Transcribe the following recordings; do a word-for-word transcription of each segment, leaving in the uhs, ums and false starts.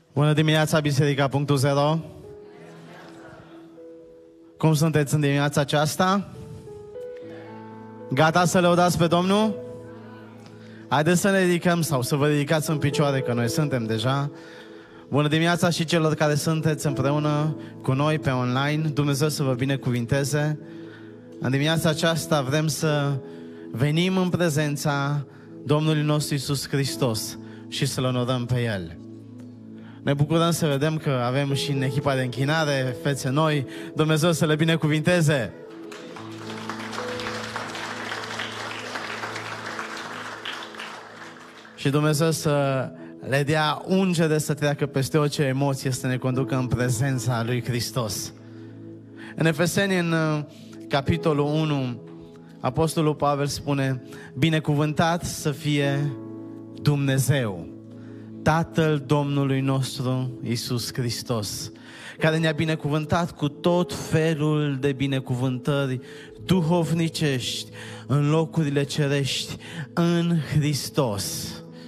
Bună dimineața, Biserica punct zero. Cum sunteți în dimineața aceasta? Gata să lăudați pe Domnul? Haideți să ne ridicăm sau să vă ridicați în picioare, că noi suntem deja. Bună dimineața și celor care sunteți împreună cu noi pe online. Dumnezeu să vă binecuvinteze. În dimineața aceasta vrem să venim în prezența Domnului nostru Iisus Hristos și să-L onorăm pe El. Ne bucurăm să vedem că avem și în echipa de închinare fețe noi. Dumnezeu să le binecuvinteze. Și Dumnezeu să le dea ungere să treacă peste orice emoție, să ne conducă în prezența lui Hristos. În Efeseni, în capitolul unu, Apostolul Pavel spune: binecuvântat să fie Dumnezeu, Tatăl Domnului nostru Iisus Hristos, care ne-a binecuvântat cu tot felul de binecuvântări duhovnicești în locurile cerești în Hristos.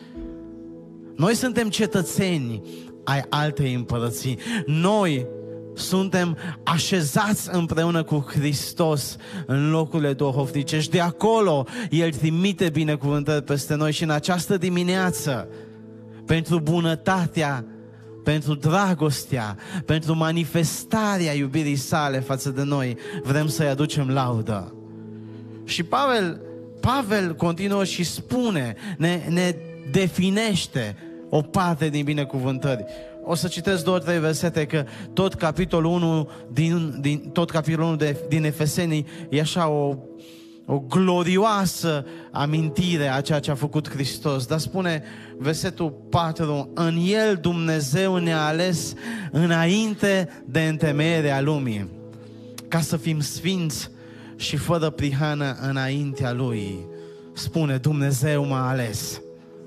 Noi suntem cetățeni ai altei împărății. Noi suntem așezați împreună cu Hristos în locurile duhovnicești. De acolo El trimite binecuvântări peste noi și în această dimineață, pentru bunătatea, pentru dragostea, pentru manifestarea iubirii sale față de noi, vrem să-i aducem laudă. Și Pavel, Pavel continuă și spune, ne, ne definește o parte din binecuvântări. O să citesc două, trei versete, că tot capitolul unu din, din, tot capitolul unu de, din Efeseni e așa o, o glorioasă amintire a ceea ce a făcut Hristos. Dar spune versetul patru: în El Dumnezeu ne-a ales înainte de întemeierea lumii, ca să fim sfinți și fără prihană înaintea Lui. Spune: Dumnezeu m-a ales.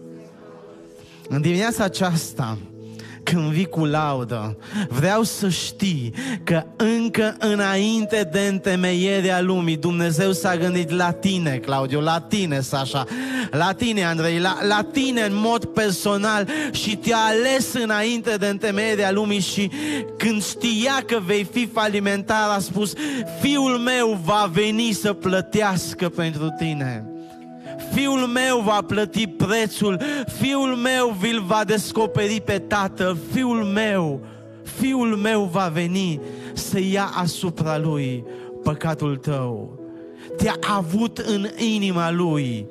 În dimineața aceasta, când vii cu laudă, vreau să știi că încă înainte de întemeierea lumii, Dumnezeu s-a gândit la tine, Claudiu, la tine, Sasha, la tine, Andrei, la, la tine în mod personal și te-a ales înainte de întemeierea lumii. Și când știa că vei fi falimentar, a spus: Fiul meu va veni să plătească pentru tine. Fiul meu va plăti prețul, Fiul meu vi-l va descoperi pe Tatăl, Fiul meu, Fiul meu va veni să ia asupra Lui păcatul tău. Te-a avut în inima Lui,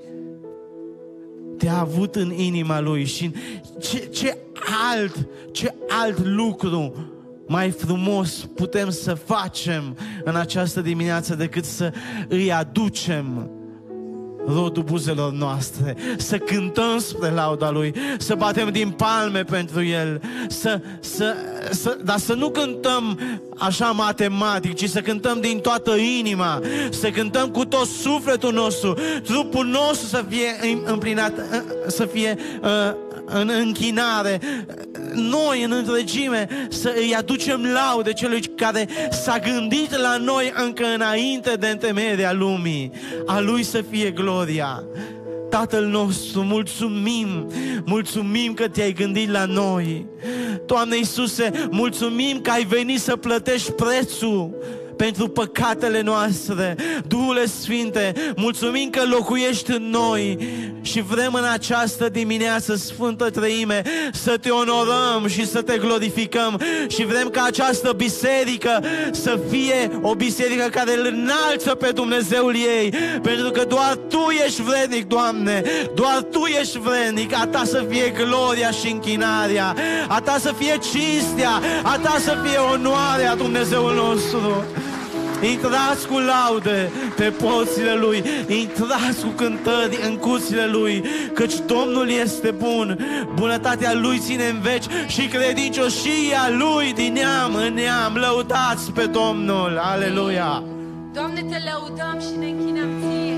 te-a avut în inima Lui. Și ce, ce alt, ce alt lucru mai frumos putem să facem în această dimineață decât să îi aducem rodul buzelor noastre, să cântăm spre lauda Lui, să batem din palme pentru El, să, să, să, dar să nu cântăm așa matematic, ci să cântăm din toată inima, să cântăm cu tot sufletul nostru, trupul nostru să fie împlinat, să fie uh, în închinare, noi în întregime să îi aducem laude Celui care s-a gândit la noi încă înainte de întemeierea lumii. A Lui să fie gloria. Tatăl nostru, mulțumim, mulțumim că te-ai gândit la noi. Doamne Iisuse, mulțumim că ai venit să plătești prețul pentru păcatele noastre. Duhule Sfinte, mulțumim că locuiești în noi și vrem în această dimineață, Sfântă Treime, să te onorăm și să te glorificăm și vrem ca această biserică să fie o biserică care îl înalță pe Dumnezeul ei, pentru că doar Tu ești vrednic, Doamne, doar Tu ești vrednic. A Ta să fie gloria și închinarea, a Ta să fie cinstea, a Ta să fie onoarea, Dumnezeul nostru. Intrați cu laude pe porțile Lui, intrați cu cântări în curțile Lui, căci Domnul este bun, bunătatea Lui ține în veci și credincioșia Lui din neam în neam. Lăudați pe Domnul, aleluia! Doamne, Te lăudăm și ne închinăm Ție.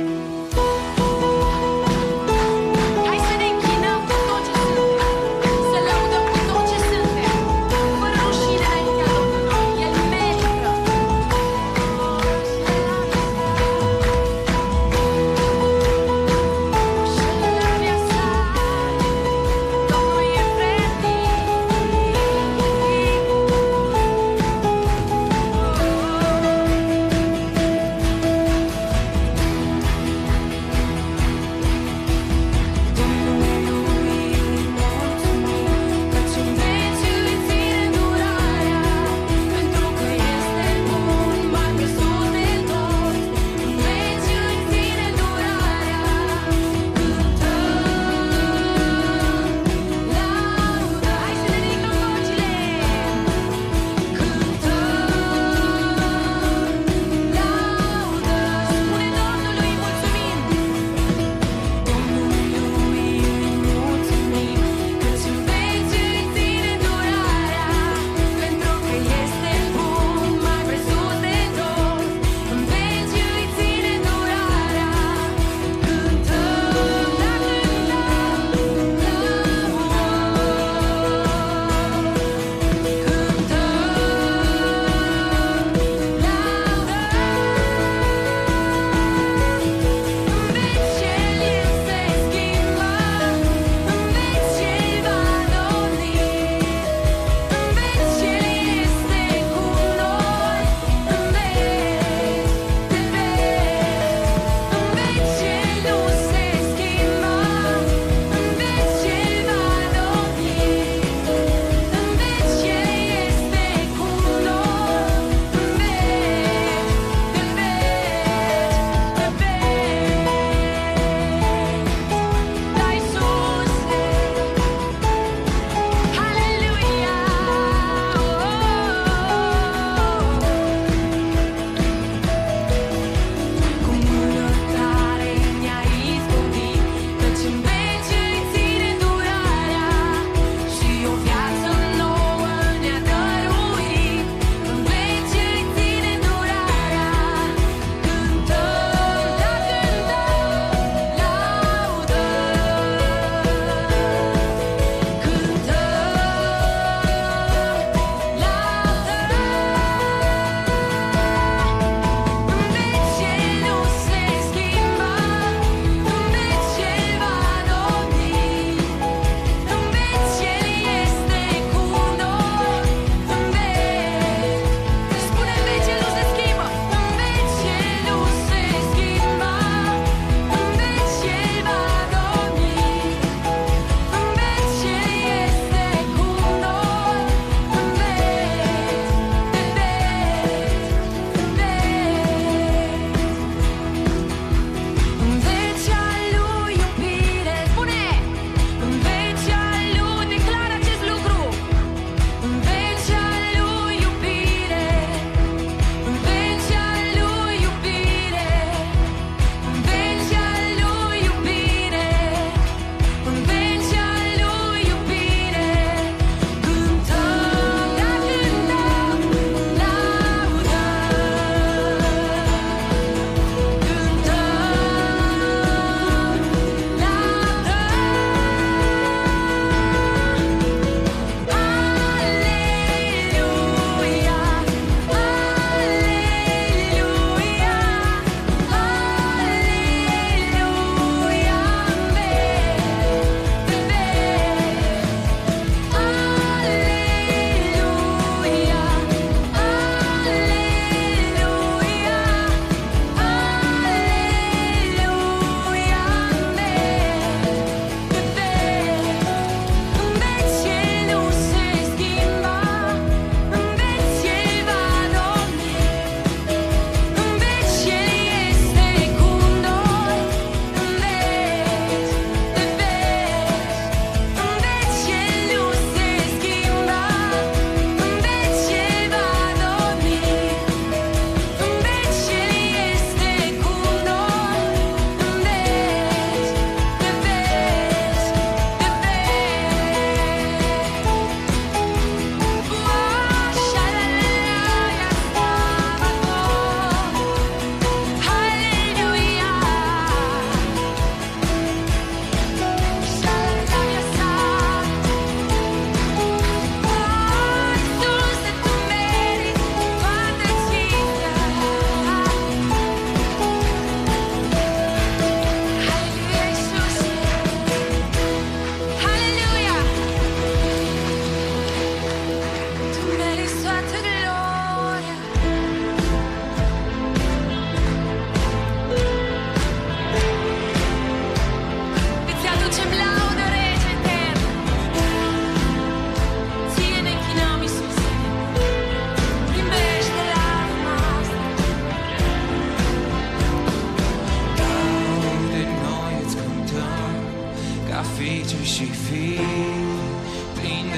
Hai să ne închinăm cu tot ce suntem, să lăudăm cu tot ce suntem, fără rușine înaintea Domnului. El merită. Domnul e vrednic.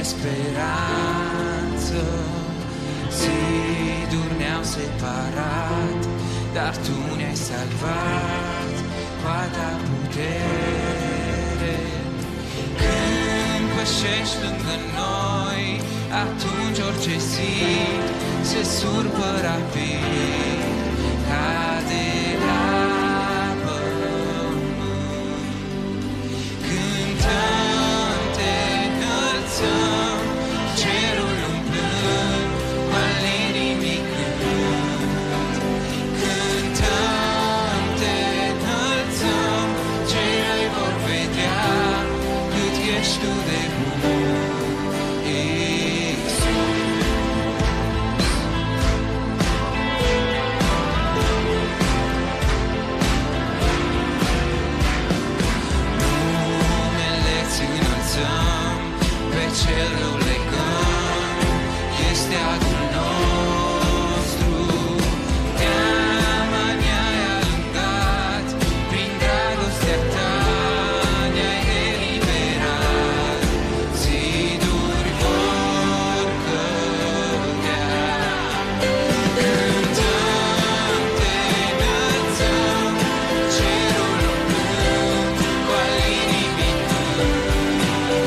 speranță. Ziduri ne-au separat, dar Tu ne-ai salvat cu a Ta putere. Când pășești lângă noi, atunci orice zid se surpă rapid, cade la pământ. Cântăm, Te înălțăm, cerul umplând cu al inimii cânt. Cântăm, Te înălțăm, cei răi vor vedea cât ești Tu de bun, Iisus. Numele Ți înălțăm, pe cel rău legăm, este adul nostru. Teama ne-ai alungat, prin dragostea Ta ne-ai eliberat. Ziduri vor cădea. Cântăm, Te înălțăm, cerul umplând cu al inimii cânt.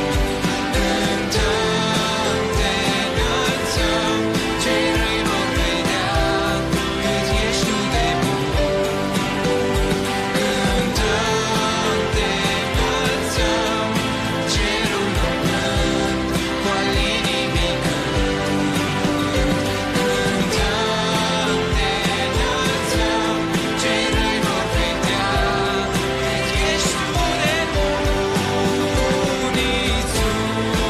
Cântăm, Te înălțăm, cei răi vor vedea cât ești Tu de bun. Cântăm, Te înălțăm, cerul umplând cu al inimii cânt. Cântăm, Te înălțăm, cei răi vor vedea cât ești Tu de bun, Iisus.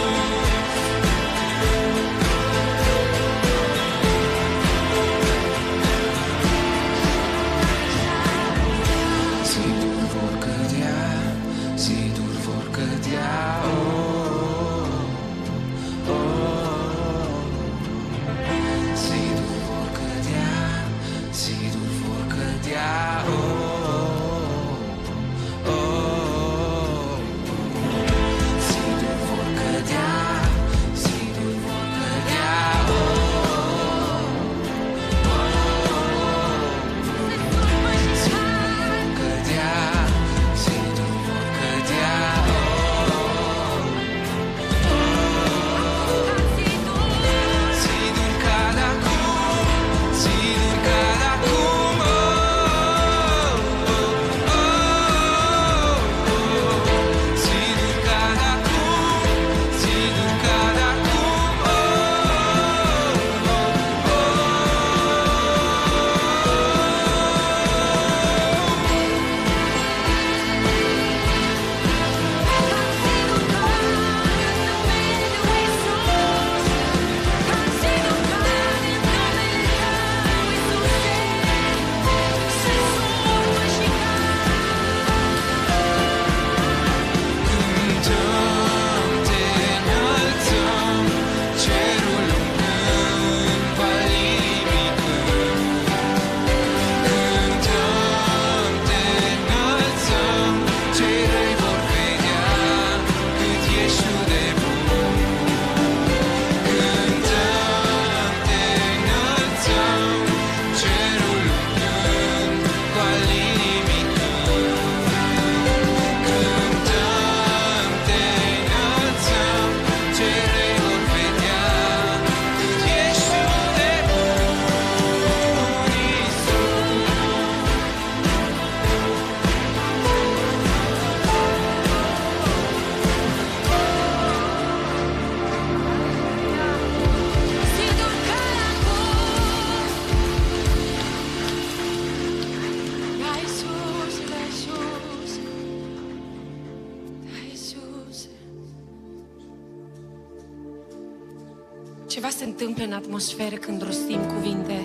Ziduri vor cădea, ziduri vor cădea, oh, oh, oh. Ziduri vor cădea, ziduri vor cădea, oh, oh, oh. Ziduri vor cădea, ziduri vor cădea, oh, oh, cădea, ziduri vor cădea, oh, ziduri cad acum, ziduri cad acum, oh, oh, oh, oh. Ziduri cad acum, ziduri cad acum, oh, oh, oh. Cântăm, Te înălțăm, cerul umplând cu al inimii cânt. Cântăm, Te înălțăm, cei răi vor vedea cât ești Tu de bun. Cântăm, Te înălțăm, cerul umplând cu al inimii cânt. Cântăm, Te înălțăm, cei răi vor vedea cât ești Tu de bun, Iisus. Ziduri cad acum. Da, Iisus, da, Iisus, da, Iisus. Ceva se întâmplă în atmosferă când rostim cuvinte.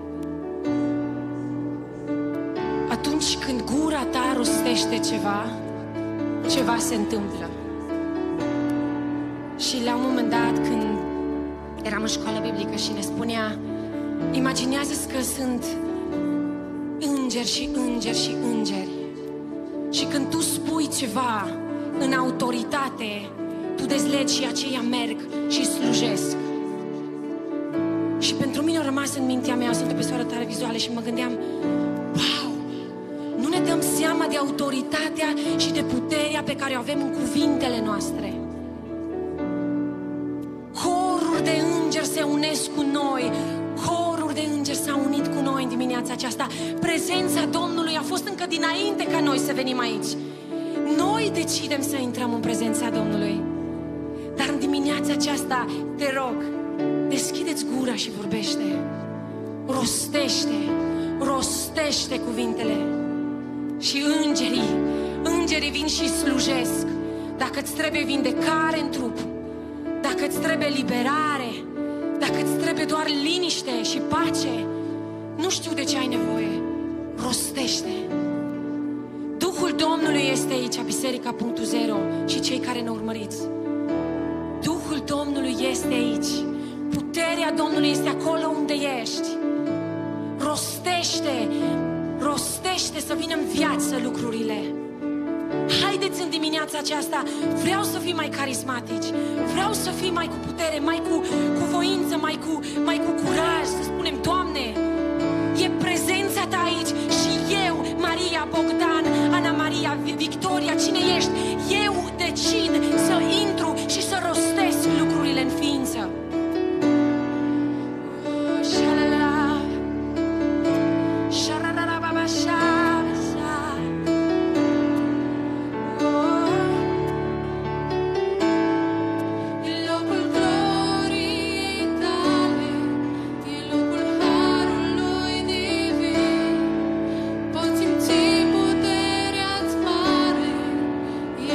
Atunci când gura ta rostește ceva, ceva se întâmplă. Și la un moment dat, când eram în școală biblică și ne spunea, imaginează-ți că sunt îngeri și îngeri și îngeri. Și când tu spui ceva în autoritate, Tu dezlegi și aceia merg și slujesc. Și pentru mine a rămas în mintea mea, sunt o persoană tare vizuală și mă gândeam, wow, nu ne dăm seama de autoritatea și de puterea pe care o avem în cuvintele noastre. Coruri de îngeri se unesc cu noi, coruri de îngeri s-au unit cu noi în dimineața aceasta. Prezența Domnului a fost încă dinainte ca noi să venim aici. Noi decidem să intrăm în prezența Domnului. Dar în dimineața aceasta, te rog, deschide-ți gura și vorbește. Rostește, rostește cuvintele. Și îngerii, îngerii vin și slujesc. Dacă îți trebuie vindecare în trup, dacă îți trebuie liberare, dacă îți trebuie doar liniște și pace, nu știu de ce ai nevoie, rostește. Duhul Domnului este aici, Biserica punct zero și cei care ne urmăriți. Duhul Domnului este aici. Puterea Domnului este acolo unde ești. Rostește, rostește să vină în viață lucrurile. Haideți în dimineața aceasta, vreau să fim mai carismatici, vreau să fim mai cu putere, mai cu, cu voință, mai cu, mai cu curaj, să spunem, Doamne, e prezența Ta aici și eu, Maria, Bogdan, Ana Maria, Victoria, cine ești, eu decid să intru și să rostesc lucrurile în ființă. E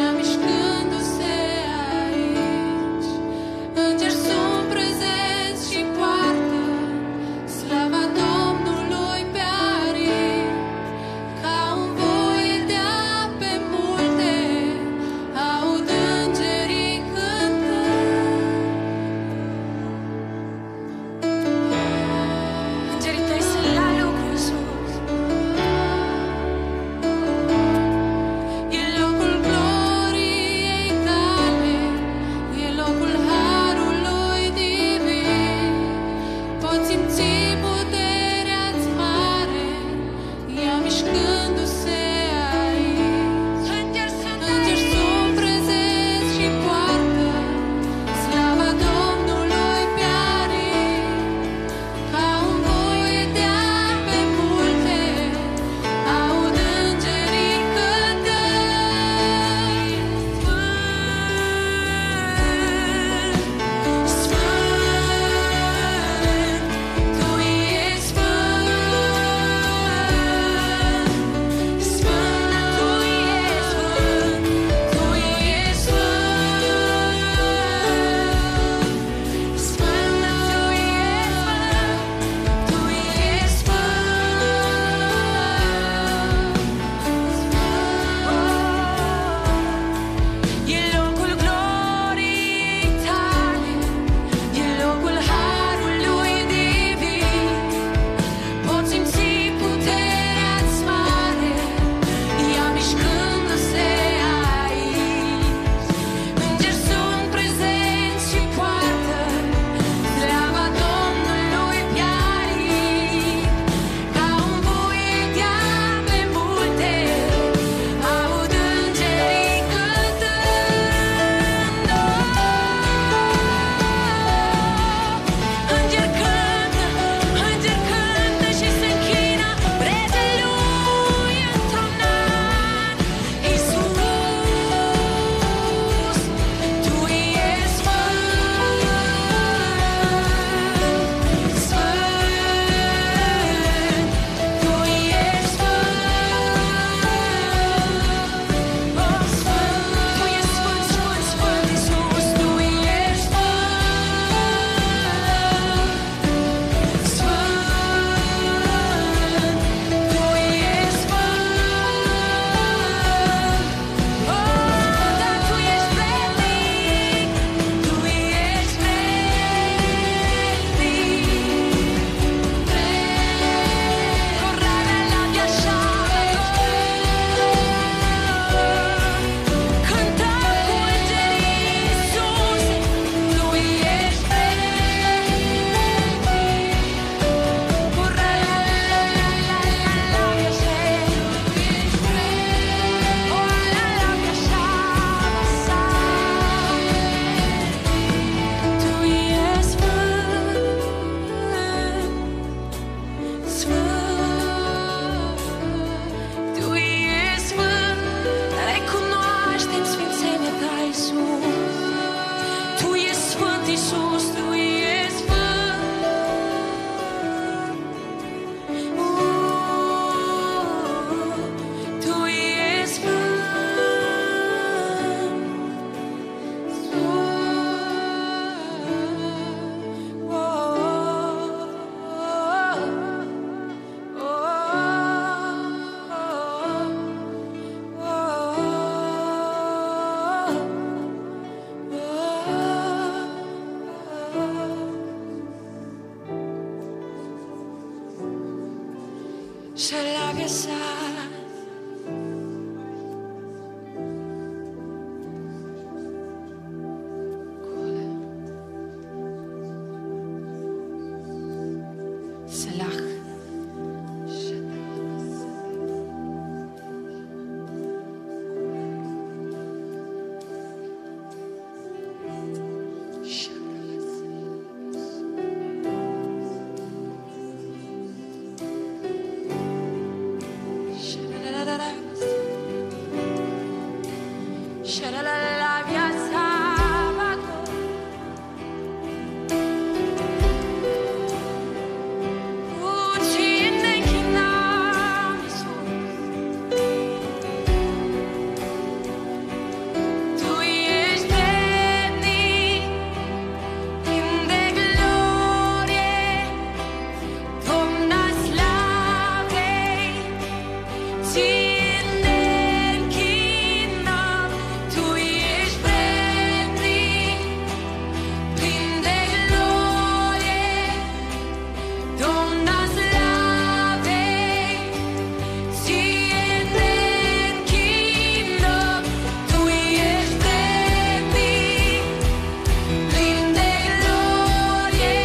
Iisus, Tu ești sfânt. Tu ești Шалавя сад. Selah. Shalalavia sabaco. Ucine chinam Iisus. Tu ești vrednic, plin de glorie, Domna slavei, ție ne închinăm. Tu ești vrednic, plin de glorie, Domna slavei, ție ne închinăm. Tu ești vrednic, plin de glorie,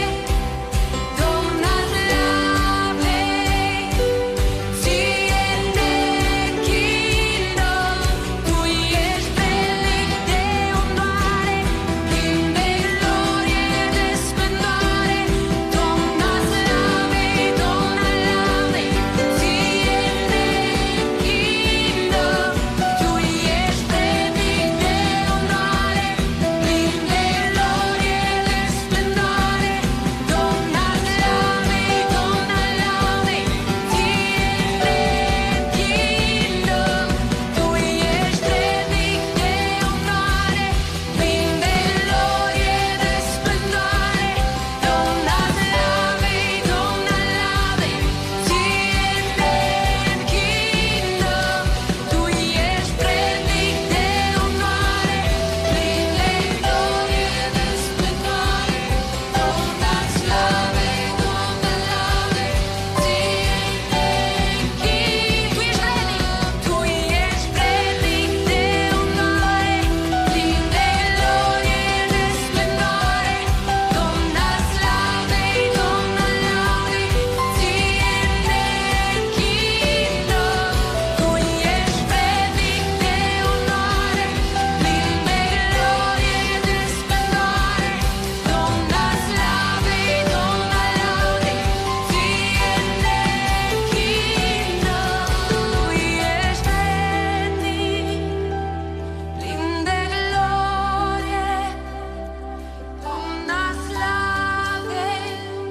Domna slavei, ție ne închinăm. Tu ești vrednic de onoare, plin de glorie, de splendoare, Domna slavei, Domna laudei, ție ne închinăm. Tu ești vrednic de onoare, plin de glorie, de splendoare, Domna slavei, Domna laudei, ție ne închinăm. Tu ești vrednic de onoare, plin de glorie, de splendoare, Domna slavei, Domna laudei, ție ne închinăm. Tu ești vrednic de onoare, plin de glorie, de splendoare, Domna slavei, Domna laudei, ție ne închinăm. Tu ești vrednic de onoare, plin de glorie, de splendoare, Domna slavei, Domna laudei, ție ne închinăm. Tu ești vrednic de onoare, plin de glorie, de splendoare, Domna slavei, Domna laudei, ție ne închinăm. Tu ești vrednic, plin de glorie, Domna slavei,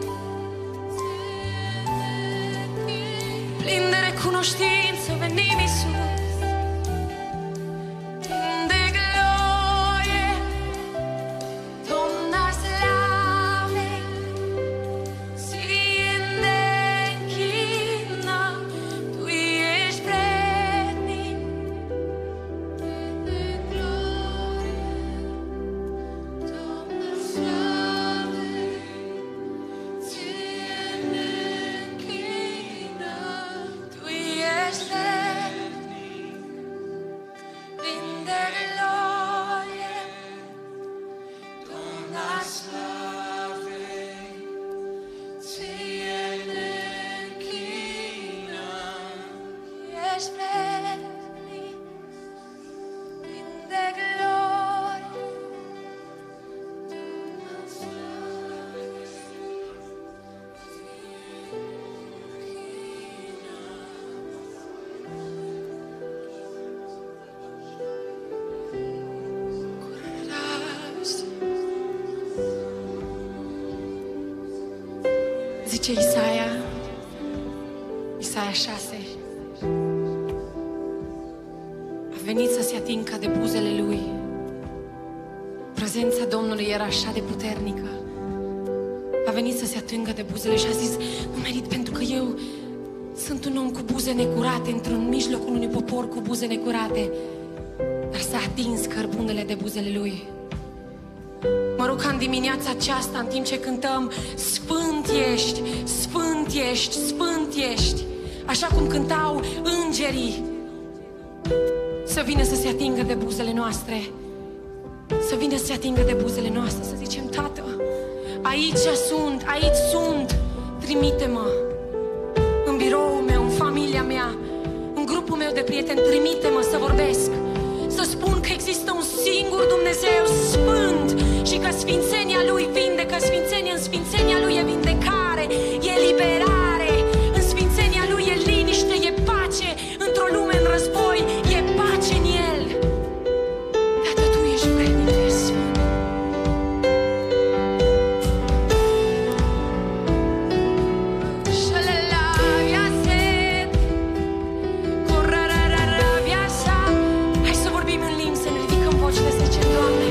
plin de recunoștință venim, Iisus, plin de glorie, Domna slavei, ție ne închinăm. Tu ești vrednic de glorie, Domna slavei, ție ne închinăm. Tu ești Zice Isaia, Isaia șase, a venit să se atingă de buzele lui. Prezența Domnului era așa de puternică. A venit să se atingă de buzele și a zis, nu merit pentru că eu sunt un om cu buze necurate, într-un mijlocul unui popor cu buze necurate. Dar s-a atins cărbunele de buzele lui. Mă rog ca în dimineața aceasta, în timp ce cântăm Sfânt ești, Sfânt ești, Sfânt ești, așa cum cântau îngerii, să vină să se atingă de buzele noastre. Să vină să se atingă de buzele noastre, să zicem, Tată, aici sunt, aici sunt, trimite-mă. În biroul meu, în familia mea, în grupul meu de prieteni, trimite-mă să vorbesc, să spun că există un singur Dumnezeu sfânt și că sfințenia Lui vindecă, sfințenia în sfințenia Lui e vindecare, e eliberare, în sfințenia Lui e liniște, e pace, într-o lume în război, e pace în El. Tată, Tu ești vrednic de sfânt. Hai să vorbim în limbi, să ne ridicăm vocile, să zicem, Doamne,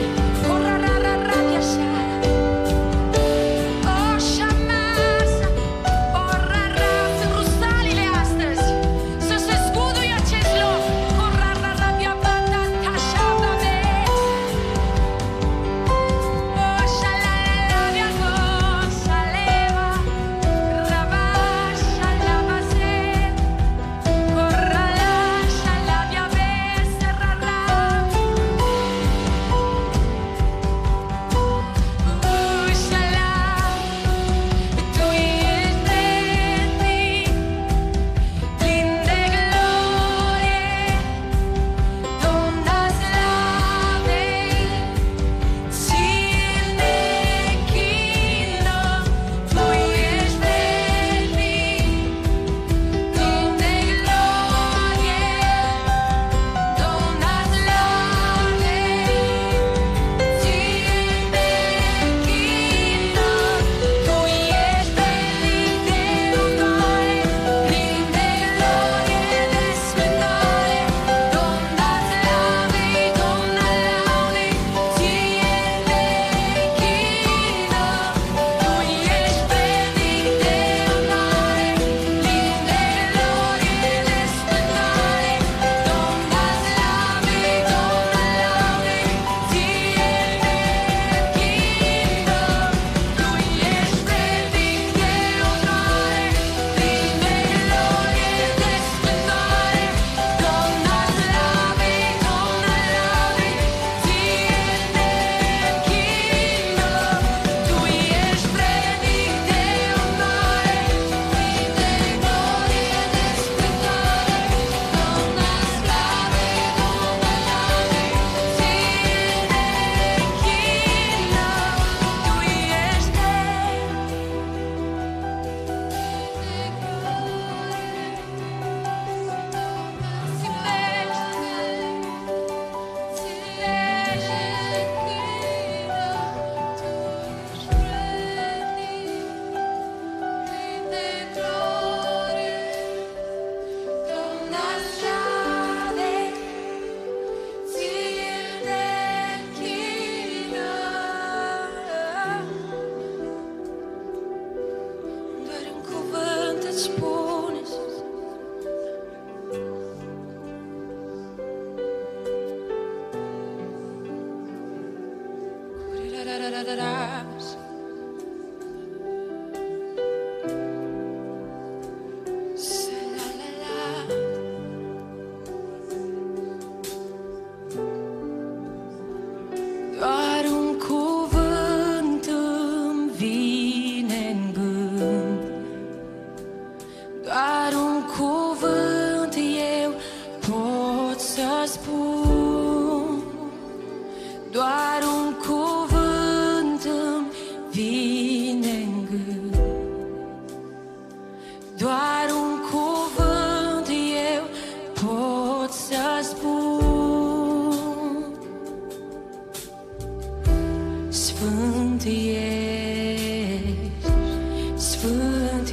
doar un cuvânt îmi vine în gând, doar un cuvânt eu pot să spun, doar un cuvânt îmi vine în gând, doar un cuvânt eu pot să spun. Sfânt ești, Sfânt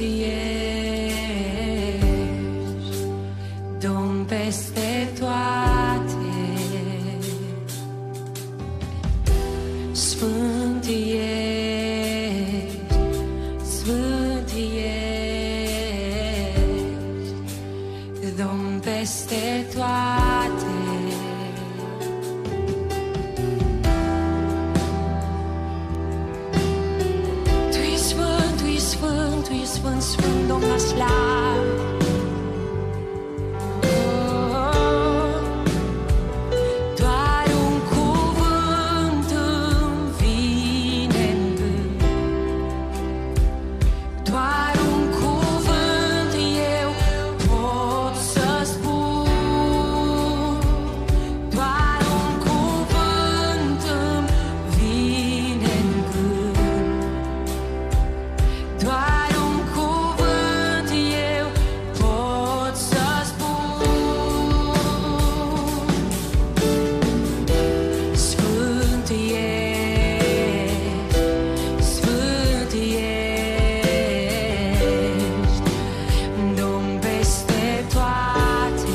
Sfânt, Sfânt, Domn la slavă. Doar un cuvânt îmi vine în gând, doar un cuvânt eu pot să spun, doar un cuvânt îmi vine în gând, doar un cuvânt eu pot să spun. Sfânt ești, Sfânt ești, Domn peste toate.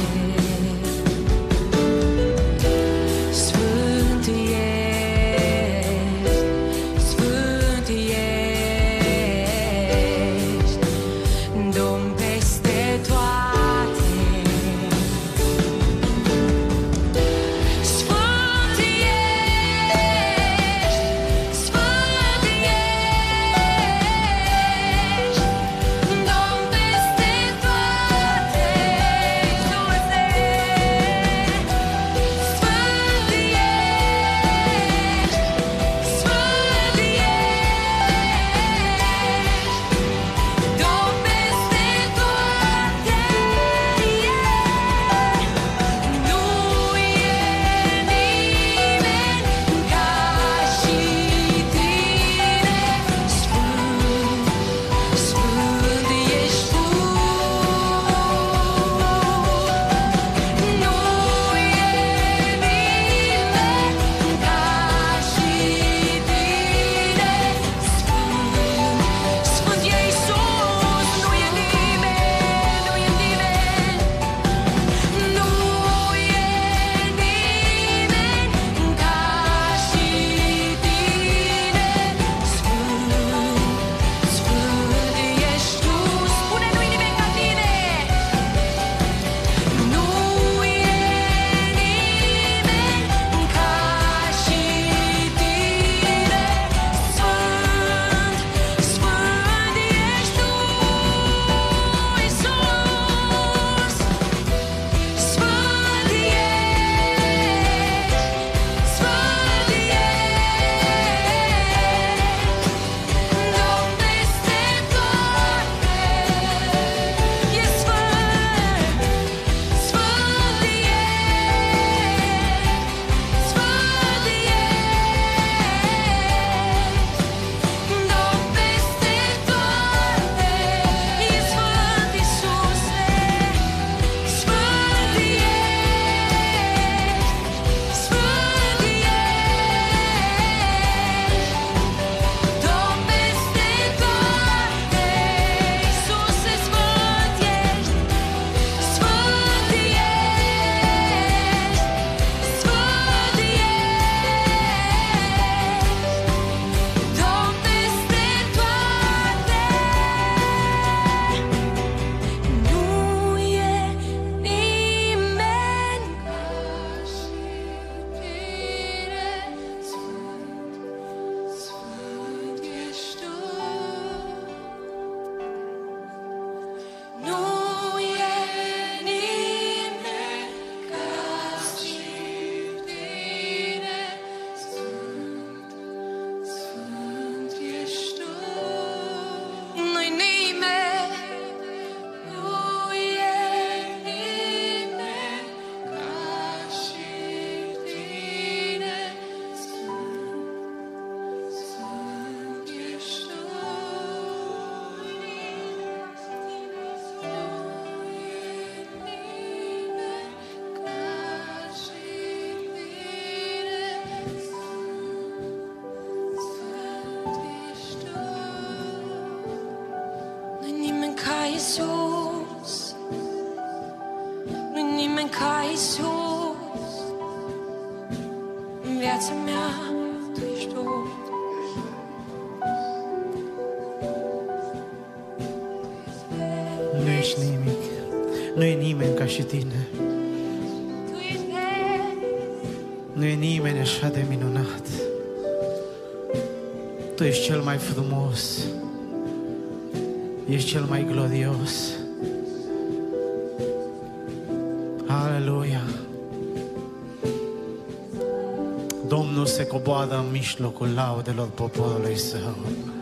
Sfânt ești, Sfânt ești, Domn peste toate. Sfânt ești, Sfânt ești, Domn peste toate, Iisuse. Sfânt ești, Sfânt ești, Domn peste toate. Nu e nimeni ca și tine, Sfânt, Sfânt ești tu. Nu e nimeni ca și tine, Sfânt, Sfânt e Iisus. Nu e nimeni, nu e nimeni, nu e nimeni ca și tine, Sfânt, Sfânt ești tu. Spune, nu e nimeni ca tine. Nu e nimeni ca și tine, Sfânt, Sfânt ești tu, Iisus. Sfânt ești, Sfânt ești, Domn peste toate. E Sfânt, Sfânt ești, Sfânt ești, Domn peste toate. E Sfânt, Iisuse. Sfânt ești, Sfânt ești, Domn peste toate. Iisuse, Sfânt ești, Sfânt ești, Sfânt ești, Domn peste toate. Nu e nimeni ca și tine, Sfânt, Sfânt ești tu. Nu e nimeni ca și tine, Sfânt, Sfânt ești tu. Nu-i nimeni, nu e nimeni ca și tine, Sfânt, Sfânt ești tu. Nu-i nimeni ca Iisus, nu-i nimeni ca Iisus. În viața mea Tu ești tot. Nu ești nimic, nu e nimeni ca și tine. Tu ești. Nu e nimeni așa de minunat. Tu ești cel mai frumos. Ești cel mai glorios. Aleluia. Domnul se coboară în mijlocul laudelor poporului său.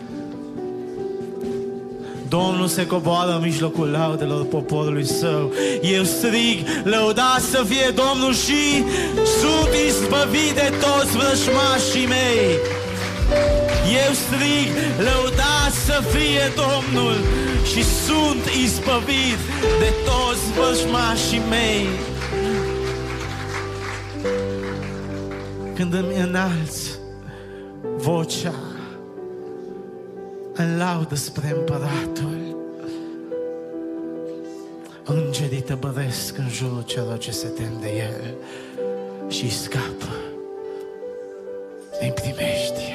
Domnul se coboară în mijlocul laudelor poporului său. Eu strig, lăudați să fie Domnul și sunt izbăvit de toți vrăjmașii mei. Eu strig, lăudați să fie Domnul și sunt izbăvit de toți vrăjmașii mei. Când îmi înalți vocea în laudă spre Împăratul, îngerii tăbăresc în jurul celor ce se tem de El și scapă. Îi primești.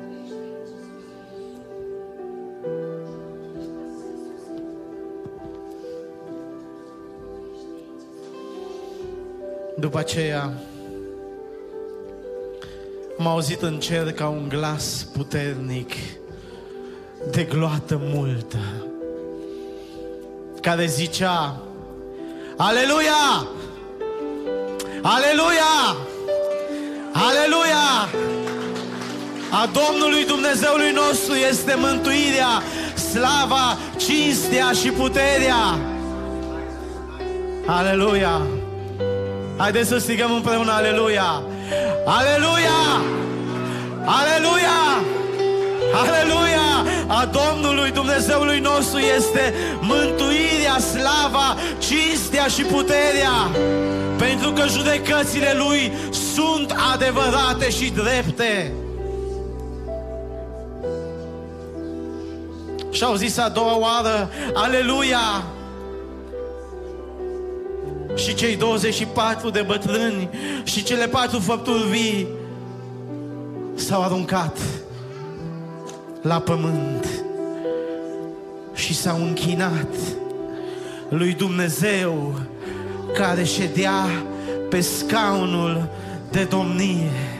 După aceea am auzit în cer ca un glas puternic de gloată multă, care zicea: Aleluia! Aleluia! Aleluia! A Domnului Dumnezeului nostru este mântuirea, slava, cinstea și puterea. Aleluia! Haideți să strigăm împreună aleluia! Aleluia! Aleluia! Aleluia! A Domnului Dumnezeului nostru este mântuirea, slava, cinstea și puterea, pentru că judecățile Lui sunt adevărate și drepte. Și au zis a doua oară aleluia! Și cei douăzeci și patru de bătrâni și cele patru făpturi vii s-au aruncat la pământ și s-au închinat lui Dumnezeu care ședea pe scaunul de domnie.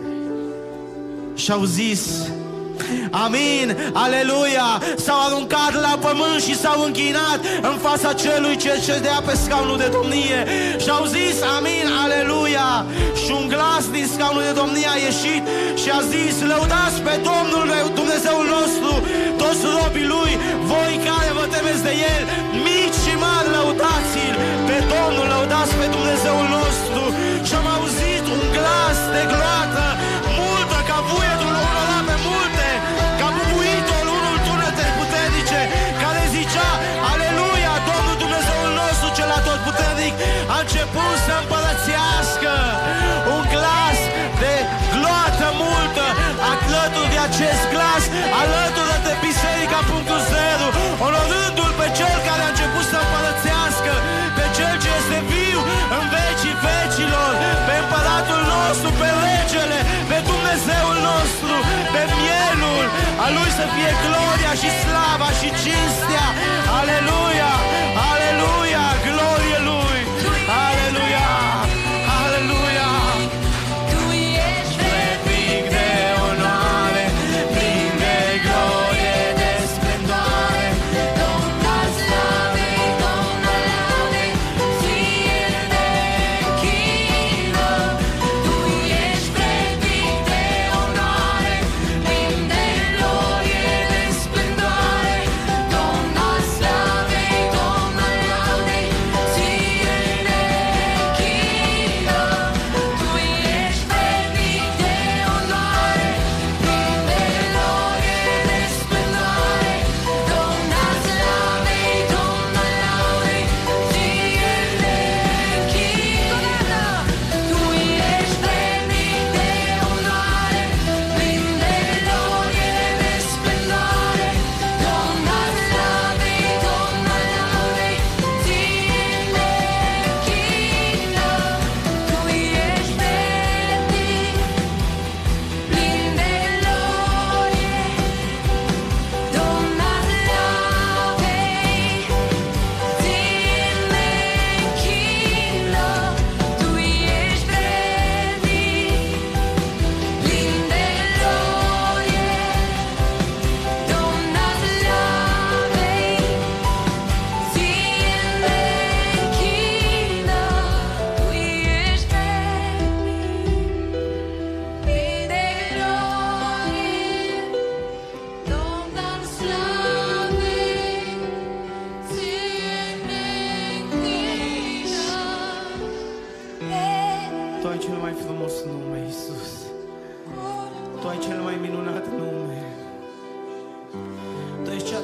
Și au zis: Amin, aleluia! S-au aruncat la pământ și s-au închinat în fața celui ce ședea pe scaunul de domnie și au zis: Amin, aleluia! Și un glas din scaunul de domnie a ieșit și a zis: Lăudați pe Domnul Dumnezeul nostru, toți robii Lui, voi care vă temeți de El, mici și mari, lăudați-L pe Domnul, lăudați pe Dumnezeul nostru. Și am auzit un glas de gloată multă ca vuietul unor ape multe, ca bubuitul unul tunete puternice, care zicea: Aleluia! Domnul Dumnezeul nostru cel atotputernic a început să împărățească. Un glas de gloată multă, alături de acest glas, alături de Biserica punctul zero, onorându-L pe Cel care a început să împărățească, pe Cel ce este viu în vecii vecilor, pe Împăratul nostru, pe Regele, pe Dumnezeul nostru, pe Mielul, a Lui să fie gloria și slava și cinstea. Aleluia! Aleluia! Glorie Lui! Aleluia! Aleluia! Tu ești Vrednic de onoare, plin de glorie, de splendoare, Domn al slavei, Domn al laudei, ție ne închinăm. Tu ești vrednic de onoare, plin de glorie, de splendoare, Domn al slavei,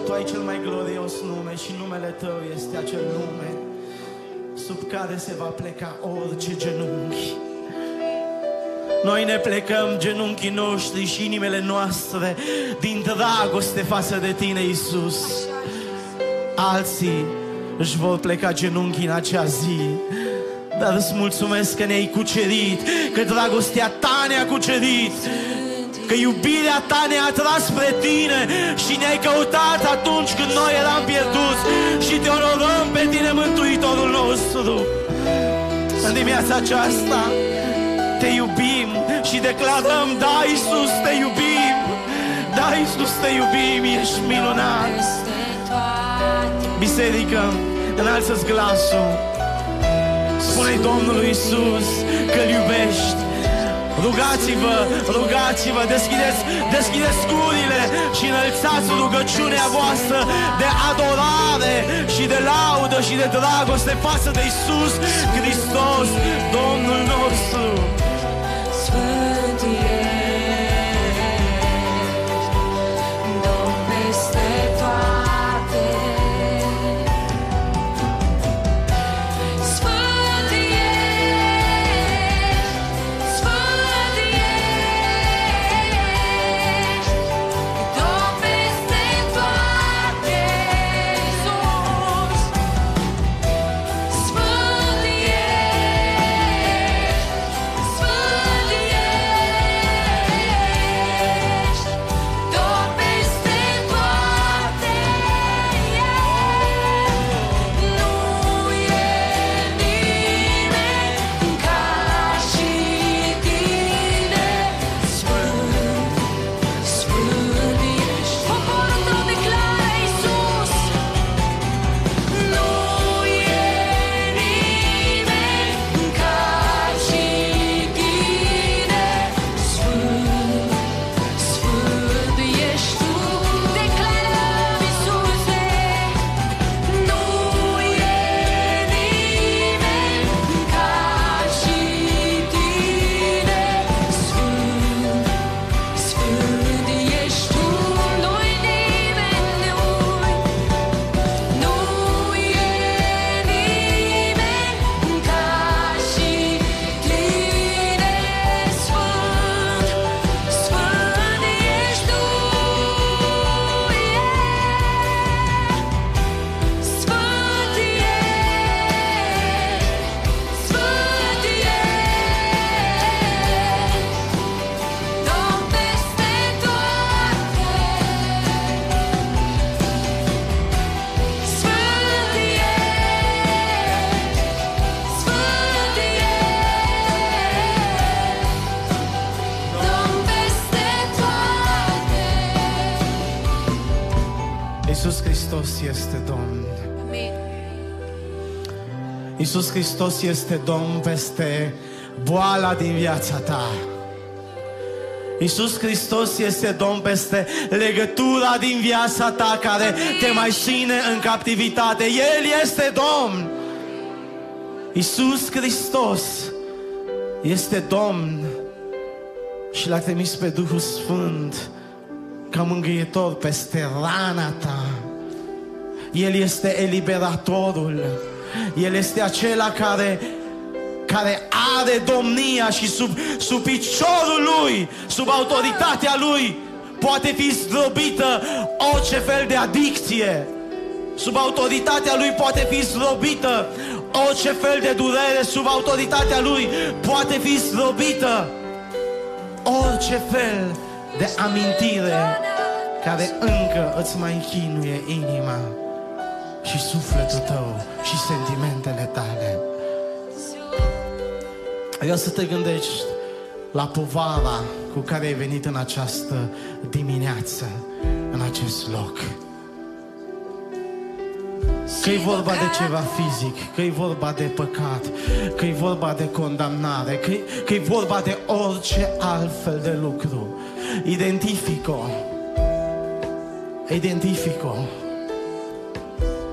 Tu ai cel mai glorios nume și numele Tău este acel nume sub care se va pleca orice genunchi. Noi ne plecăm genunchii noștri și inimile noastre din dragoste față de Tine, Iisus. Alții își vor pleca genunchii în acea zi, dar îți mulțumesc că ne-ai cucerit, că dragostea Ta ne-a cucerit, că iubirea Ta ne-a atras spre Tine și ne-ai căutat atunci când noi eram pierduți și Te onorăm pe Tine, Mântuitorul nostru. În dimineața aceasta Te iubim și declarăm: da, Iisus, Te iubim, da, Iisus, Te iubim, ești minunat. Biserică, înalță-ți glasul, spune-i Domnului Iisus că-L iubești. Rugați-vă, rugați-vă, deschideți, deschideți gurile și înălțați rugăciunea voastră de adorare și de laudă și de dragoste față de Iisus Hristos, Domnul nostru. Sfânt ești, Domn peste toate. Sfânt ești, Sfânt ești, Domn peste toate, Iisus. Sfânt ești, Sfânt ești, Domn peste toate. Nu e nimeni ca și Tine. Sfânt, Sfânt ești. Poporul Tău declară, Iisus. Nu e nimeni ca și Tine. Sfânt, Sfânt ești Tu. Declarăm, Iisuse. Nu e nimeni ca și Tine. Sfânt, Sfânt ești Tu. Nu-i nimeni, nu-i, nu e nimeni ca și Tine. Sfânt, Sfânt ești Tu. Sfânt ești, Sfânt ești, Domn peste toate. Sfânt ești, Sfânt ești, Domn peste toate. Iisus Hristos este Domn. Amin. Iisus Hristos este Domn peste boala din viața ta. Iisus Hristos este Domn peste legătura din viața ta care te mai ține în captivitate. El este Domn. Iisus Hristos este Domn și L-a trimis pe Duhul Sfânt ca mângâietor peste rana ta. El este eliberatorul. El este acela care, care are domnia și sub, sub piciorul Lui, sub autoritatea Lui, poate fi zdrobită orice fel de adicție. Sub autoritatea Lui poate fi zdrobită orice fel de durere. Sub autoritatea Lui poate fi zdrobită orice fel de amintire care încă îți mai chinuie inima și sufletul tău și sentimentele tale. Vreau să te gândești la povara cu care ai venit în această dimineață, în acest loc. Că-i vorba de ceva fizic, că-i vorba de păcat, că-i vorba de condamnare, că-i, că-i vorba de orice altfel de lucru. Identifică-o. Identifică-o.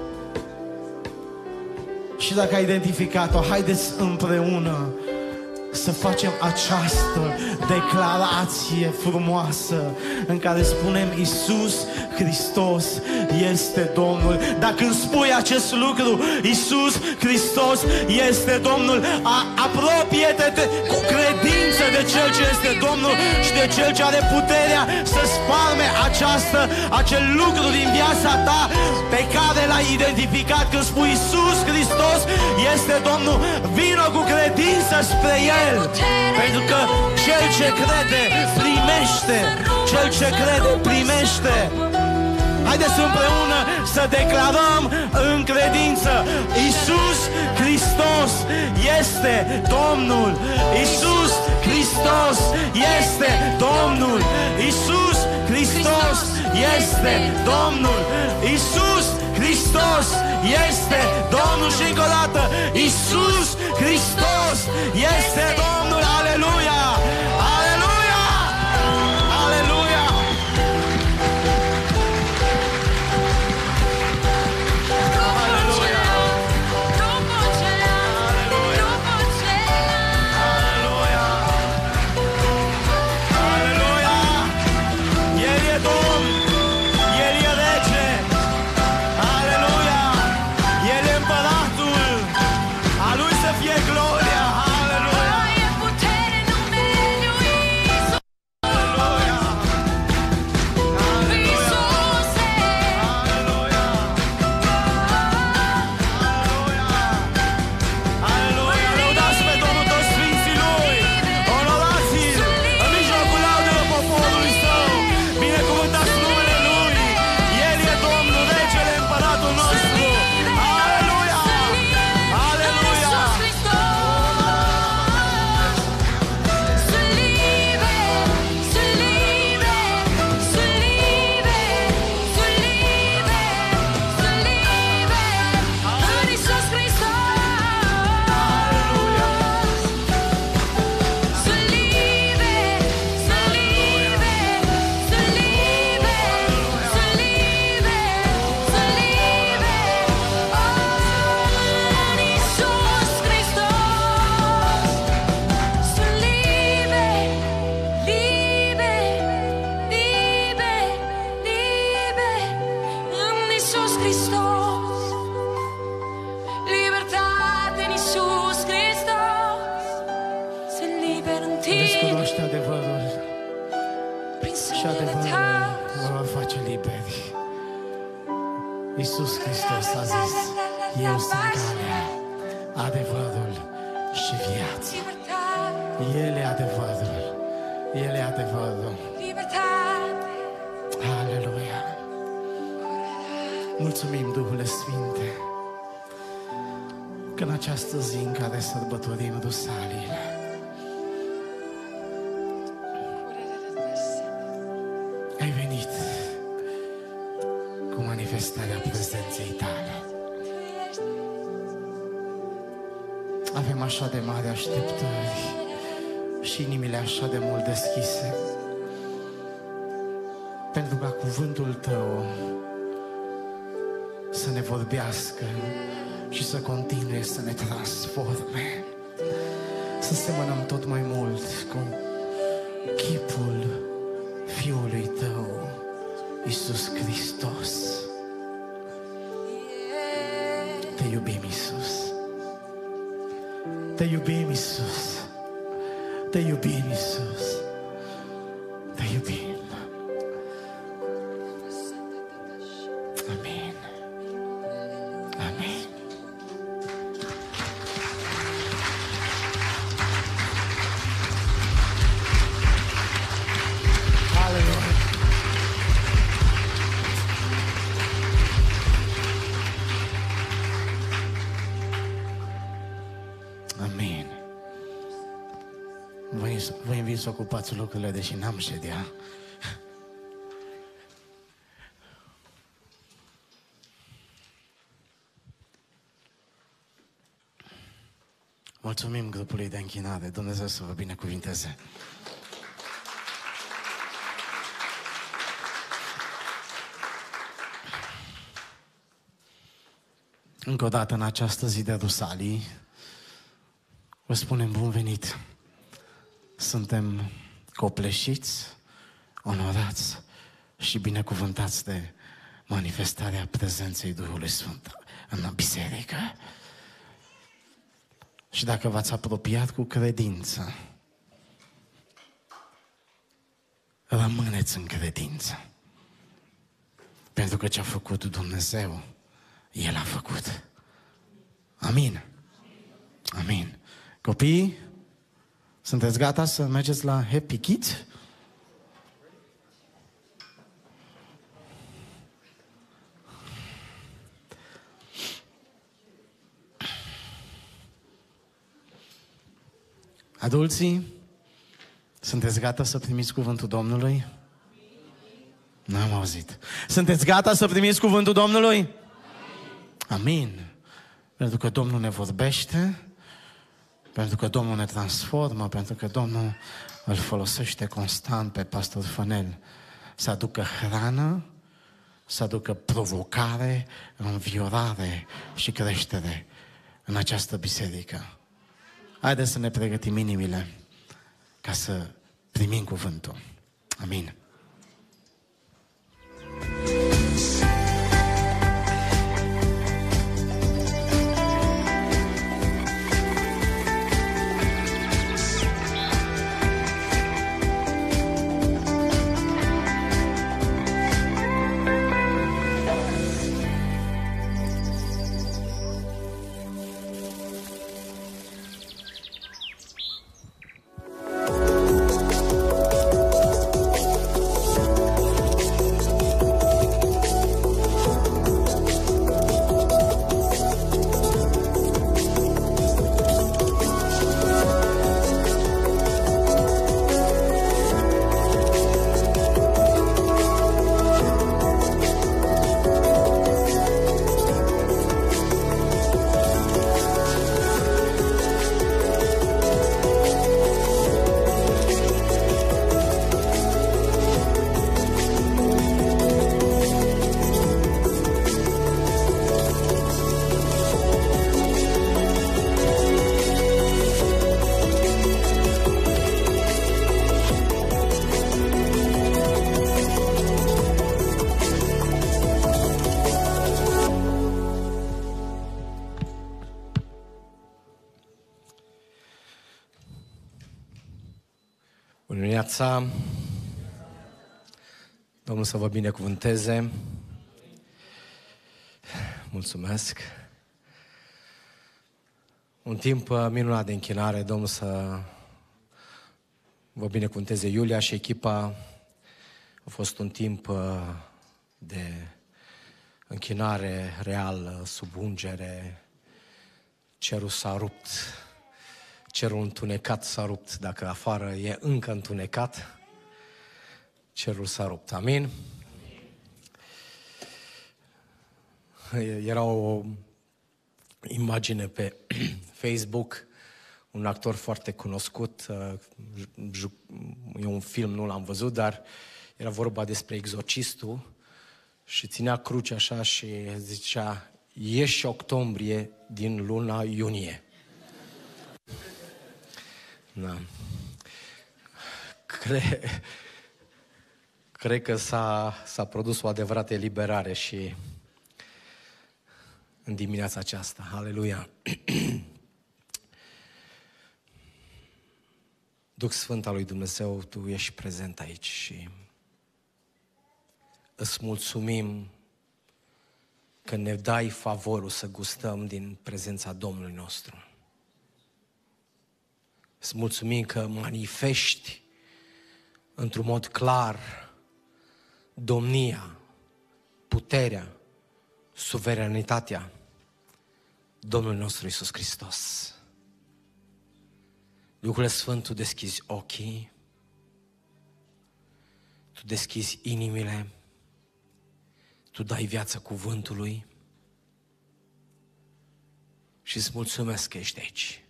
Și dacă ai identificat-o, haideți împreună să facem această declarație frumoasă în care spunem Iisus Hristos este Domnul. Dacă îmi spui acest lucru, Iisus Hristos este Domnul, a- apropie-te cu credință de Cel ce este Domnul și de Cel ce are puterea să sparme această, acel lucru din viața ta pe care l-ai identificat. Când spui Iisus Hristos este Domnul, vină cu credință spre El. Pentru că cel ce crede primește. Cel ce crede primește. Haideți împreună să declarăm în credință: Iisus Hristos este Domnul. Iisus Hristos este Domnul. Iisus Hristos este Domnul. Iisus Hristos este Domnul. Și încă o dată: Iisus Hristos este Domnul. Aleluia! Aleluia! Aleluia! Și adevărul vă va face liberi. Iisus Hristos a zis: eu sunt calea, adevărul și viața. El e adevărul. El e adevărul. Aleluia. Mulțumim, Duhule Sfinte, că în această zi în care sărbătorim Rusalile, ai venit cu manifestarea prezenței Tale. Avem așa de mari așteptări și inimile așa de mult deschise, pentru ca cuvântul Tău să ne vorbească și să continue să ne transforme, să semănăm tot mai mult cu chipul Fiului Tău, Iisus Hristos. Te iubim, Iisus. Te iubim, Iisus. Te iubim, Iisus. Te iubim. Amin. Amin. Aleluia. Amin. Vă, vă invit să ocupați locurile, deși n-am ședea. Mulțumim grupului de închinare. Dumnezeu să vă binecuvinteze. Încă o dată în această zi de Rusalii vă spunem bun venit suntem copleșiți, onorați și binecuvântați de manifestarea prezenței Duhului Sfânt în biserică. Și dacă v-ați apropiat cu credință, rămâneți în credință. Pentru că ce-a făcut Dumnezeu, El a făcut. Amin. Amin. Copiii, sunteți gata să mergeți la Happy Kids? Adulții, sunteți gata să primiți cuvântul Domnului? N-am auzit. Sunteți gata să primiți cuvântul Domnului? Amin. Pentru că Domnul ne vorbește, pentru că Domnul ne transformă, pentru că Domnul îl folosește constant pe pastor Fănel să aducă hrană, să aducă provocare, înviorare și creștere în această biserică. Haideți să ne pregătim inimile ca să primim cuvântul. Amin. Bună dimineața! Domnul să vă binecuvânteze. Mulțumesc. Un timp minunat de închinare. Domnul să vă binecuvânteze Iulia și echipa. A fost un timp de închinare reală, sub ungere. Cerul s-a rupt. Cerul întunecat s-a rupt. Dacă afară e încă întunecat, cerul s-a rupt. Amin? Era o imagine pe Facebook, un actor foarte cunoscut, e un film, nu l-am văzut, dar era vorba despre exorcistul și ținea cruce așa și zicea: ieși octombrie din luna iunie. Da. Cre... Cred că s-a, s-a produs o adevărată eliberare și în dimineața aceasta. Aleluia! Duh Sfânt al lui Dumnezeu, Tu ești prezent aici și îți mulțumim că ne dai favorul să gustăm din prezența Domnului nostru. Îți mulțumim că manifesti într-un mod clar domnia, puterea, suveranitatea Domnului nostru Iisus Hristos. Duhul Sfânt, Tu deschizi ochii, Tu deschizi inimile, Tu dai viață cuvântului și îți mulțumesc că ești aici.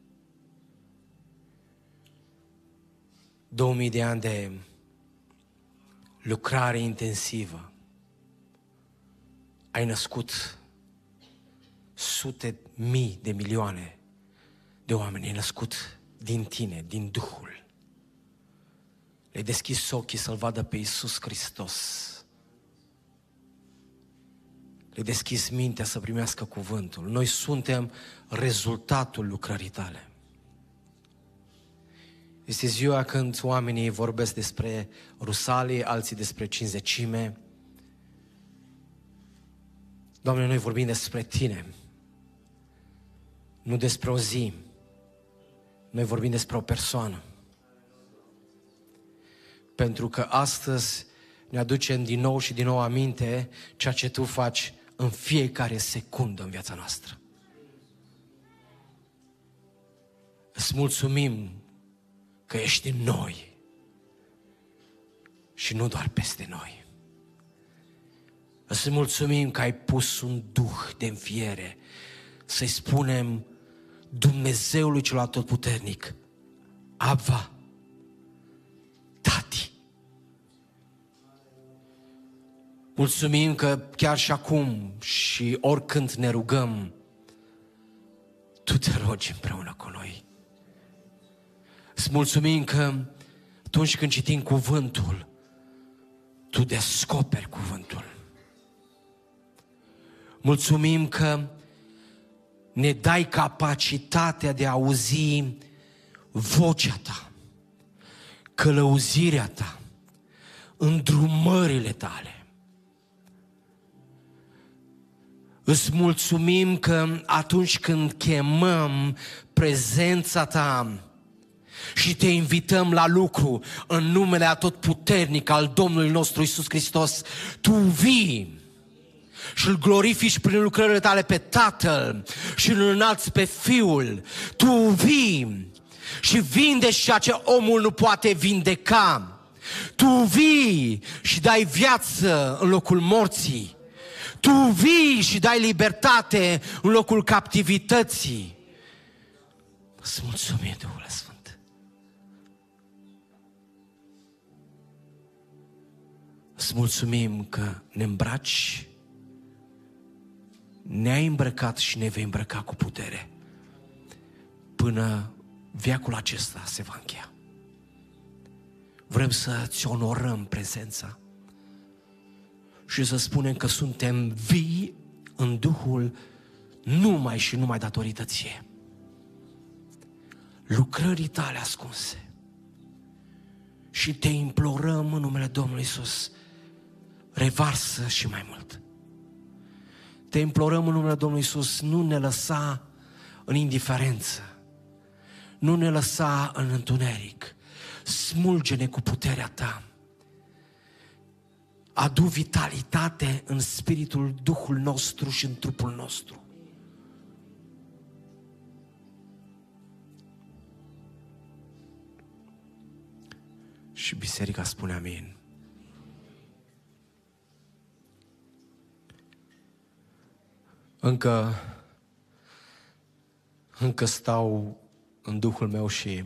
Două mii de ani de lucrare intensivă. Ai născut sute mii de milioane de oameni. Ai născut din Tine, din Duhul. le-ai deschis ochii să-L vadă pe Iisus Hristos. Le-ai deschis mintea să primească cuvântul. Noi suntem rezultatul lucrării tale. Este ziua când oamenii vorbesc despre Rusalii, alții despre cinzecime. Doamne, noi vorbim despre Tine, nu despre o zi. Noi vorbim despre o persoană. Pentru că astăzi ne aducem din nou și din nou aminte ceea ce Tu faci în fiecare secundă în viața noastră. Îți mulțumim că ești în noi și nu doar peste noi. Îți mulțumim că ai pus un duh de înfiere să-i spunem Dumnezeului cel atotputernic, Abba, Tati. Mulțumim că chiar și acum și oricând ne rugăm, Tu te rogi împreună cu noi. Îți mulțumim că atunci când citim cuvântul, Tu descoperi cuvântul. Mulțumim că ne dai capacitatea de a auzi vocea Ta, călăuzirea Ta, îndrumările Tale. Îți mulțumim că atunci când chemăm prezența Ta și Te invităm la lucru în numele atotputernic al Domnului nostru Iisus Hristos, Tu vii și îl glorifici prin lucrările Tale pe Tatăl și îl înalți pe Fiul. Tu vii și vindești ceea ce omul nu poate vindeca. Tu vii și dai viață în locul morții. Tu vii și dai libertate în locul captivității. Îți mulțumim, Duhul Sfânt. Îți mulțumim că ne îmbraci, ne-ai îmbrăcat și ne vei îmbrăca cu putere până veacul acesta se va încheia. Vrem să-ți onorăm prezența și să spunem că suntem vii în Duhul numai și numai datorită Ție. Lucrării Tale ascunse. Și Te implorăm în numele Domnului Iisus, revarsă și mai mult. Te implorăm în numele Domnului Iisus, nu ne lăsa în indiferență, nu ne lăsa în întuneric, smulge-ne cu puterea Ta. Adu vitalitate în spiritul, Duhul nostru și în trupul nostru. Și biserica spune amin. Încă, încă stau în Duhul meu și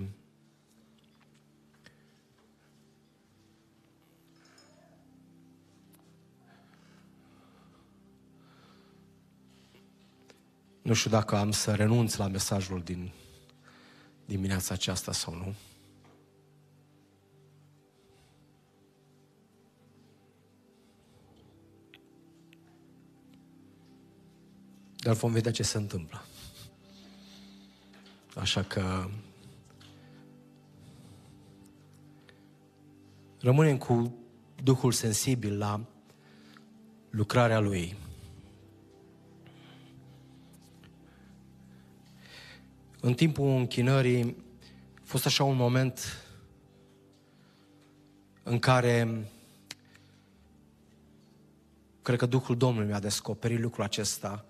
nu știu dacă am să renunț la mesajul din dimineața aceasta sau nu. Dar vom vedea ce se întâmplă. Așa că rămânem cu Duhul sensibil la lucrarea Lui. În timpul închinării a fost așa un moment în care cred că Duhul Domnului mi-a descoperit lucrul acesta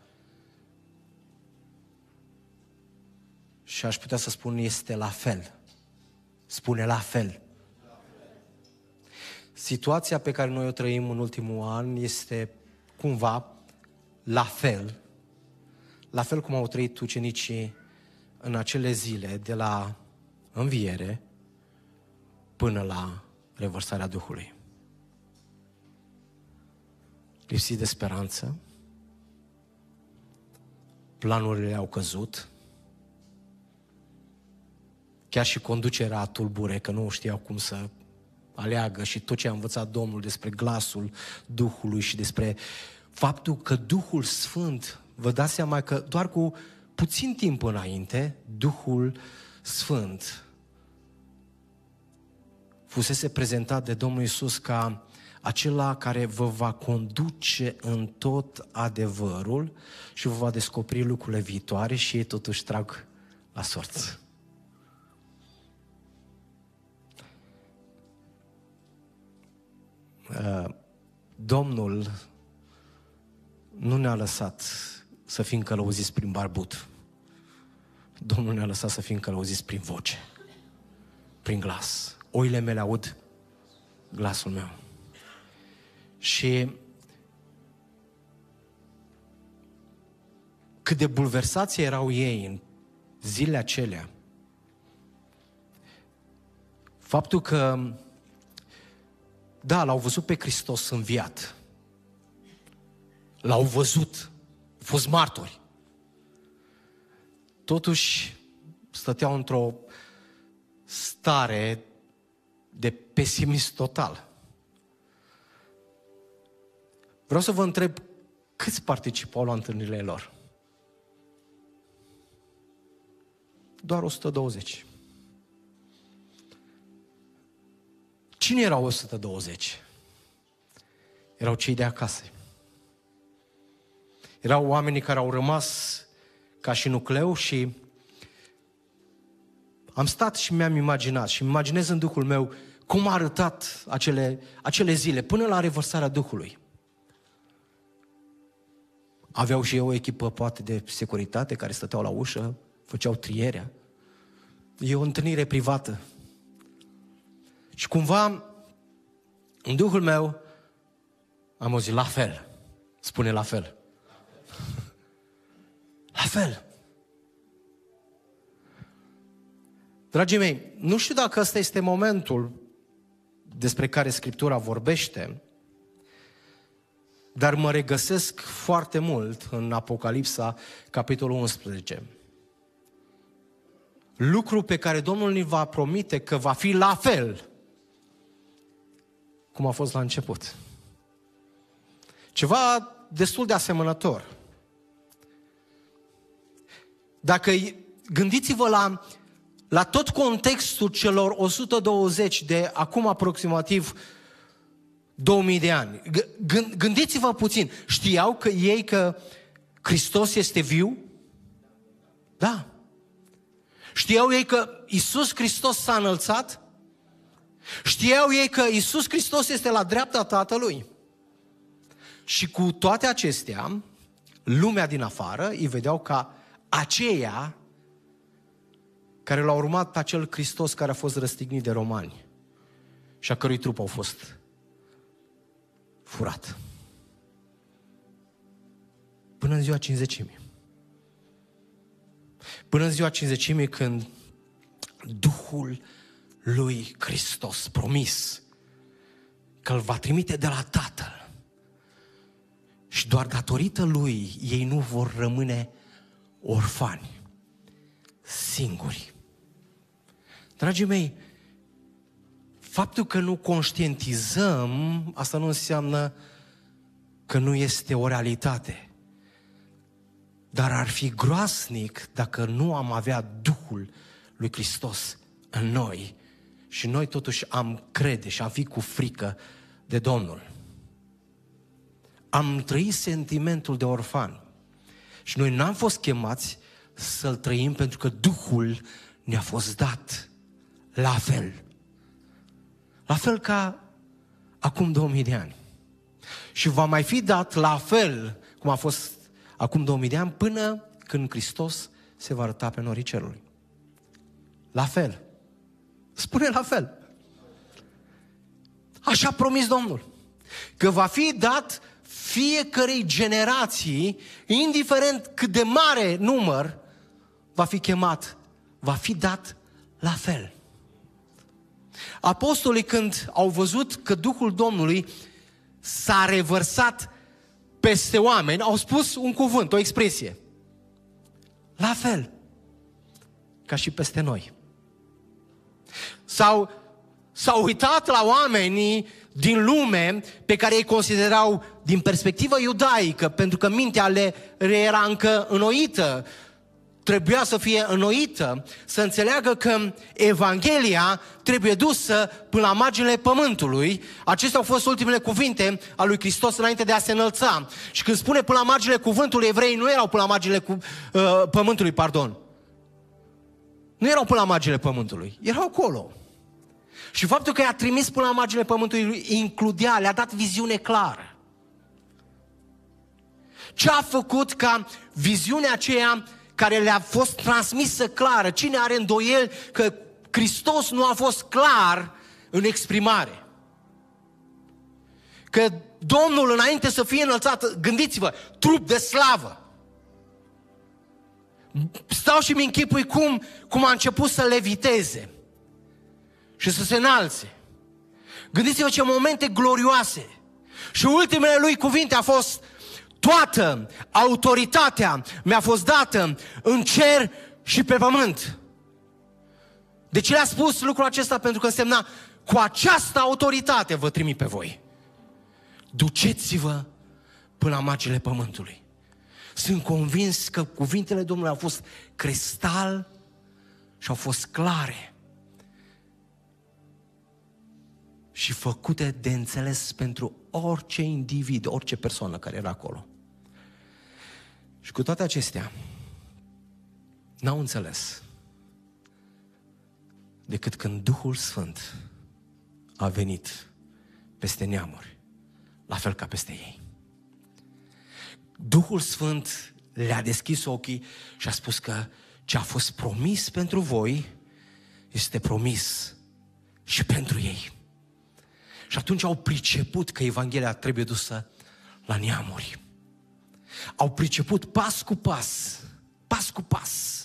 și aș putea să spun este la fel. Spune la fel. Situația pe care noi o trăim în ultimul an este cumva la fel. La fel cum au trăit ucenicii în acele zile de la înviere până la revărsarea Duhului. Lipsit de speranță, planurile au căzut, chiar și conducerea tulbure, că nu știau cum să aleagă și tot ce a învățat Domnul despre glasul Duhului și despre faptul că Duhul Sfânt, vă dați seama că doar cu puțin timp înainte, Duhul Sfânt fusese prezentat de Domnul Iisus ca acela care vă va conduce în tot adevărul și vă va descoperi lucrurile viitoare și ei totuși trag la sorți. Domnul nu ne-a lăsat să fim călăuziți prin barbut. Domnul ne-a lăsat să fim călăuziți prin voce, prin glas. Oile mele aud glasul meu. Și cât de bulversați erau ei în zilele acelea, faptul că, da, l-au văzut pe Hristos înviat, l-au văzut, au fost martori, totuși stăteau într-o stare de pesimism total. Vreau să vă întreb, câți participau la întâlnirile lor? Doar o sută douăzeci. Cine erau o sută douăzeci? Erau cei de acasă. Erau oamenii care au rămas ca și nucleu și am stat și mi-am imaginat și îmi imaginez în Duhul meu cum a arătat acele, acele zile până la revărsarea Duhului. Aveau și eu o echipă poate de securitate care stăteau la ușă, făceau trierea. E o întâlnire privată. Și cumva, în Duhul meu, am auzit la fel. Spune la fel. La fel. Dragii mei, nu știu dacă ăsta este momentul despre care Scriptura vorbește, dar mă regăsesc foarte mult în Apocalipsa, capitolul unsprezece. Lucru pe care Domnul ne va promite că va fi la fel cum a fost la început. Ceva destul de asemănător. Dacă gândiți-vă la, la tot contextul celor o sută douăzeci de acum aproximativ două mii de ani. Gândiți-vă puțin. Știau că ei că Hristos este viu? Da. Știau ei că Iisus Hristos s-a înălțat? Știau ei că Iisus Hristos este la dreapta Tatălui? Și cu toate acestea, lumea din afară îi vedeau ca aceia care l-au urmat pe acel Hristos care a fost răstignit de romani și a cărui trup au fost furat. Până în ziua cincizecimii. Până în ziua cincizecimii când Duhul lui Hristos promis că îl va trimite de la Tatăl și doar datorită lui ei nu vor rămâne orfani, singuri. Dragii mei, faptul că nu conștientizăm, asta nu înseamnă că nu este o realitate. Dar ar fi groasnic dacă nu am avea Duhul lui Hristos în noi și noi totuși am crede și am fi cu frică de Domnul. Am trăit sentimentul de orfan și noi n-am fost chemați să-l trăim pentru că Duhul ne-a fost dat la fel. La fel ca acum două mii de ani. Și va mai fi dat la fel cum a fost acum două mii de ani până când Hristos se va arăta pe norii cerului. La fel. Spune la fel. Așa a promis Domnul. Că va fi dat fiecărei generații, indiferent cât de mare număr va fi chemat, va fi dat la fel. Apostolii când au văzut că Duhul Domnului s-a revărsat peste oameni, au spus un cuvânt, o expresie. La fel ca și peste noi. Sau s-au uitat la oamenii din lume pe care ei considerau din perspectivă iudaică, pentru că mintea le era încă înnoită, trebuia să fie înnoită, să înțeleagă că Evanghelia trebuie dusă până la marginile pământului. Acestea au fost ultimele cuvinte ale lui Hristos înainte de a se înălța. Și când spune până la marginile cuvântului, evreii nu erau până la marginile cu, uh, pământului, pardon. Nu erau până la marginile pământului, erau acolo. Și faptul că i-a trimis până la marginile pământului lui includea, le-a dat viziune clară. Ce a făcut ca viziunea aceea care le-a fost transmisă clară, cine are îndoieli că Hristos nu a fost clar în exprimare? Că Domnul, înainte să fie înălțat, gândiți-vă, trup de slavă. Stau și mi închipui cum, cum a început să leviteze și să se înalțe. Gândiți-vă ce momente glorioase. Și ultimele lui cuvinte a fost: toată autoritatea mi-a fost dată în cer și pe pământ. De ce le-a spus lucrul acesta? Pentru că însemna: cu această autoritate vă trimit pe voi. Duceți-vă până la marginile pământului. Sunt convins că cuvintele Domnului au fost cristal și au fost clare și făcute de înțeles pentru orice individ, orice persoană care era acolo. Și cu toate acestea, n-au înțeles decât când Duhul Sfânt a venit peste neamuri, la fel ca peste ei. Duhul Sfânt le-a deschis ochii și a spus că ce a fost promis pentru voi este promis și pentru ei. Și atunci au priceput că Evanghelia trebuie dusă la neamuri. Au priceput pas cu pas, pas cu pas.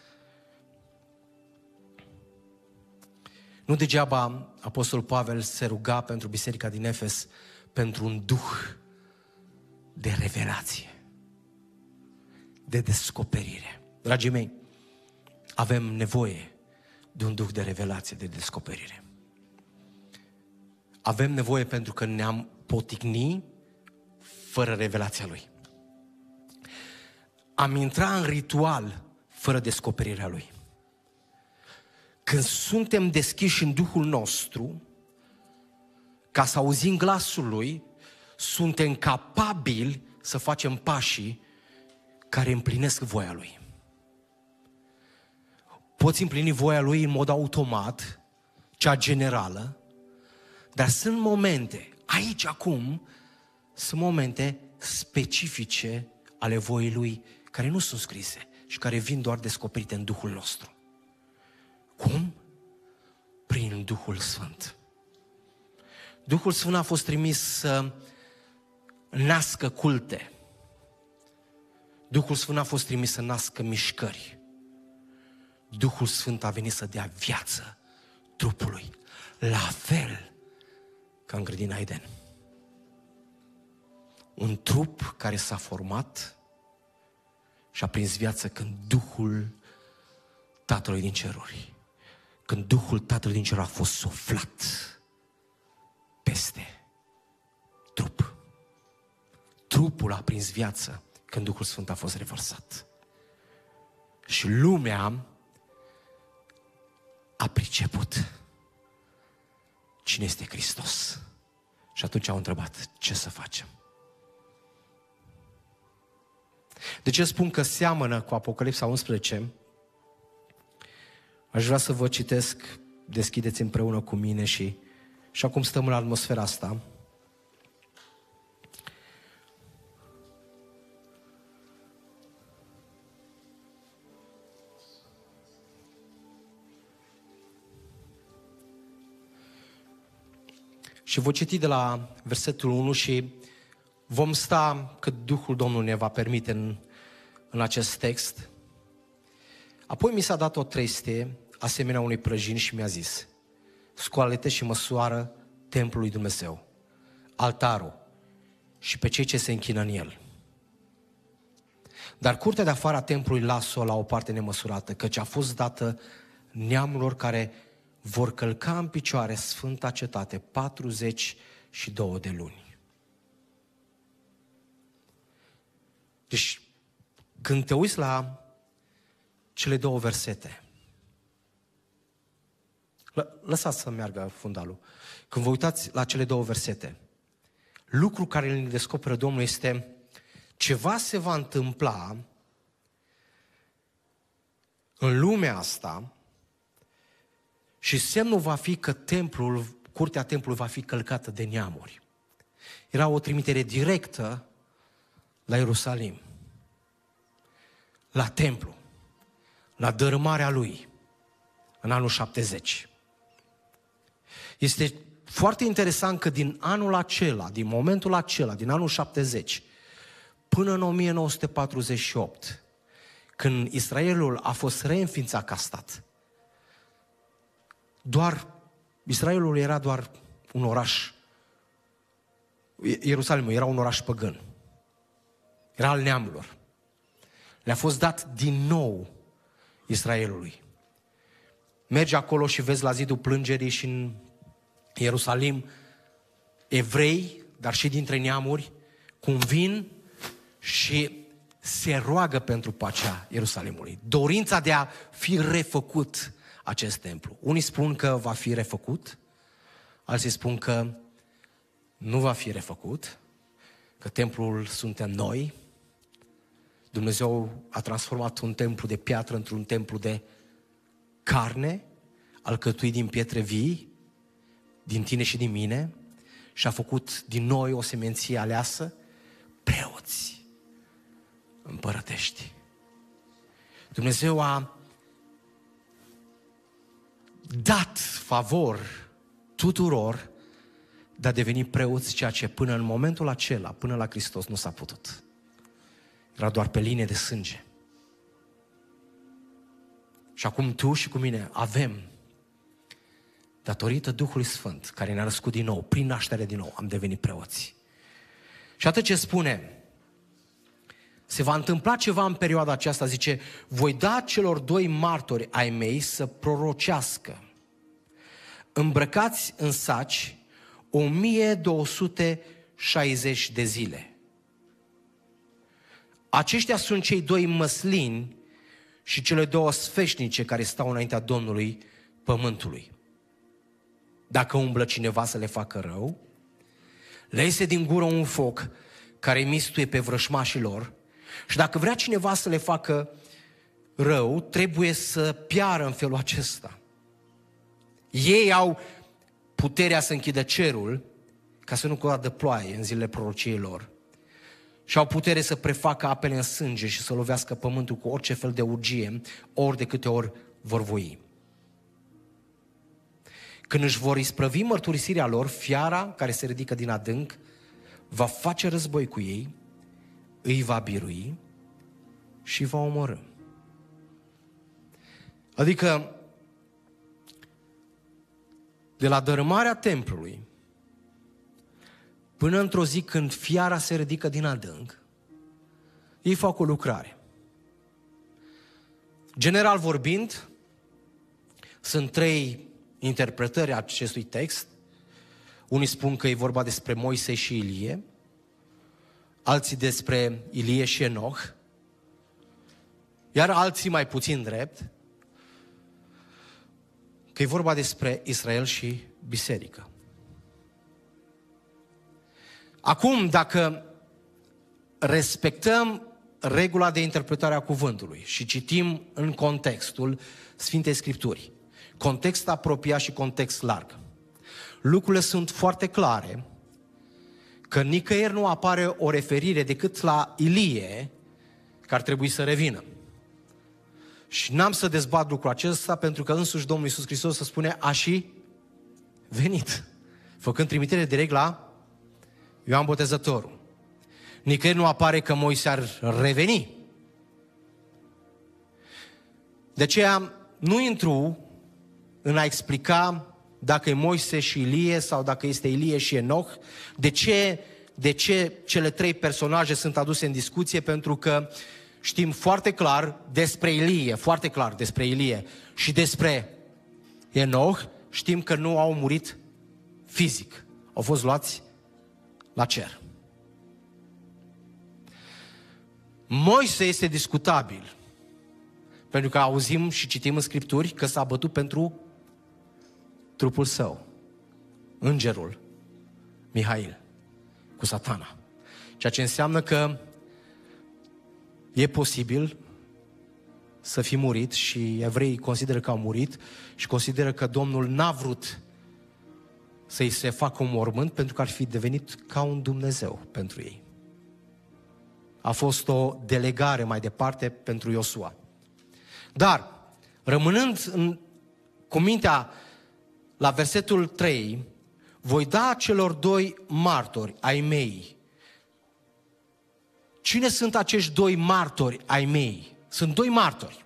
Nu degeaba Apostolul Pavel se ruga pentru biserica din Efes pentru un duh de revelație, de descoperire. Dragii mei, avem nevoie de un duh de revelație, de descoperire. Avem nevoie pentru că ne-am poticni fără revelația Lui. Am intrat în ritual fără descoperirea Lui. Când suntem deschiși în Duhul nostru, ca să auzim glasul Lui, suntem capabili să facem pașii care împlinesc voia Lui. Poți împlini voia Lui în mod automat, cea generală, dar sunt momente, aici, acum, sunt momente specifice ale voii Lui, care nu sunt scrise și care vin doar descoperite în Duhul nostru. Cum? Prin Duhul Sfânt. Duhul Sfânt a fost trimis să nască culte. Duhul Sfânt a fost trimis să nască mișcări. Duhul Sfânt a venit să dea viață trupului, la fel ca în grădina Eden. Un trup care s-a format și a prins viață când Duhul Tatălui din ceruri, când Duhul Tatălui din ceruri a fost suflat peste trup. Trupul a prins viață când Duhul Sfânt a fost revărsat. Și lumea a priceput cine este Hristos. Și atunci au întrebat: ce să facem? De ce spun că seamănă cu Apocalipsa unsprezece? Aș vrea să vă citesc, deschideți împreună cu mine și, și acum stăm în atmosfera asta. Și voi citi de la versetul unu și vom sta cât Duhul Domnului ne va permite în, în acest text. Apoi mi s-a dat o trestie asemenea unui prăjin și mi-a zis: scoală-te și măsoară templul lui Dumnezeu, altarul și pe cei ce se închină în el. Dar curtea de afară a templului las-o la o parte nemăsurată, căci a fost dată neamurilor care vor călca în picioare sfânta cetate patruzeci și două de luni. Deci, când te uiți la cele două versete, lăsați să meargă fundalul. Când vă uitați la cele două versete, lucru care îl descoperă Domnul este ceva se va întâmpla în lumea asta și semnul va fi că templul, curtea templului va fi călcată de neamuri. Era o trimitere directă la Ierusalim, la templu, la dărâmarea lui în anul șaptezeci. Este foarte interesant că din anul acela, din momentul acela, din anul șaptezeci, până în o mie nouă sute patruzeci și opt, când Israelul a fost reînființat ca stat, doar, Israelul era doar un oraș, Ierusalimul era un oraș păgân, era al neamurilor. Le-a fost dat din nou Israelului. Mergi acolo și vezi la zidul plângerii și în Ierusalim evrei, dar și dintre neamuri, cum vin și se roagă pentru pacea Ierusalimului. Dorința de a fi refăcut acest templu. Unii spun că va fi refăcut, alții spun că nu va fi refăcut, că templul suntem noi. Dumnezeu a transformat un templu de piatră într-un templu de carne, alcătuit din pietre vii, din tine și din mine, și a făcut din noi o semenție aleasă, preoți împărătești. Dumnezeu a dat favor tuturor de a deveni preoți, ceea ce până în momentul acela, până la Hristos, nu s-a putut. Era doar pe linie de sânge. Și acum tu și cu mine avem, datorită Duhului Sfânt, care ne-a născut din nou, prin naștere din nou, am devenit preoți. Și atât ce spune, se va întâmpla ceva în perioada aceasta, zice, voi da celor doi martori ai mei să prorocească, îmbrăcați în saci o mie două sute șaizeci de zile. Aceștia sunt cei doi măslini și cele două sfeșnice care stau înaintea Domnului pământului. Dacă umblă cineva să le facă rău, le iese din gură un foc care mistuie pe vrășmașii lor, și dacă vrea cineva să le facă rău, trebuie să piară în felul acesta. Ei au puterea să închidă cerul ca să nu cadă ploaie în zilele prorociei lor. Și au putere să prefacă apele în sânge și să lovească pământul cu orice fel de urgie, ori de câte ori vor voi. Când își vor isprăvi mărturisirea lor, fiara care se ridică din adânc va face război cu ei, îi va birui și va omorî. Adică, de la dărâmarea templului până într-o zi când fiara se ridică din adânc, ei fac o lucrare. General vorbind, sunt trei interpretări a acestui text. Unii spun că e vorba despre Moise și Ilie, alții despre Ilie și Enoch, iar alții mai puțin drept, că e vorba despre Israel și biserică. Acum, dacă respectăm regula de interpretare a cuvântului și citim în contextul Sfintei Scripturii, context apropiat și context larg, lucrurile sunt foarte clare că nicăieri nu apare o referire decât la Ilie, că ar trebui să revină. Și n-am să dezbat lucrul acesta, pentru că însuși Domnul Iisus Hristos se spune a și venit, făcând trimitere direct la Ioan Botezătorul. Nicăieri nu apare că Moise ar reveni. De aceea nu intru în a explica dacă e Moise și Ilie sau dacă este Ilie și Enoch, de ce, de ce cele trei personaje sunt aduse în discuție, pentru că știm foarte clar despre Ilie, foarte clar despre Ilie și despre Enoch, știm că nu au murit fizic. Au fost luați la cer. Moise este discutabil, pentru că auzim și citim în Scripturi că s-a bătut pentru trupul său, îngerul Mihail, cu Satana. Ceea ce înseamnă că e posibil să fi murit și evreii consideră că au murit și consideră că Domnul n-a vrut să-i se facă un mormânt pentru că ar fi devenit ca un Dumnezeu pentru ei. A fost o delegare mai departe pentru Iosua. Dar, rămânând în, cu mintea la versetul trei, voi da celor doi martori ai mei. Cine sunt acești doi martori ai mei? Sunt doi martori.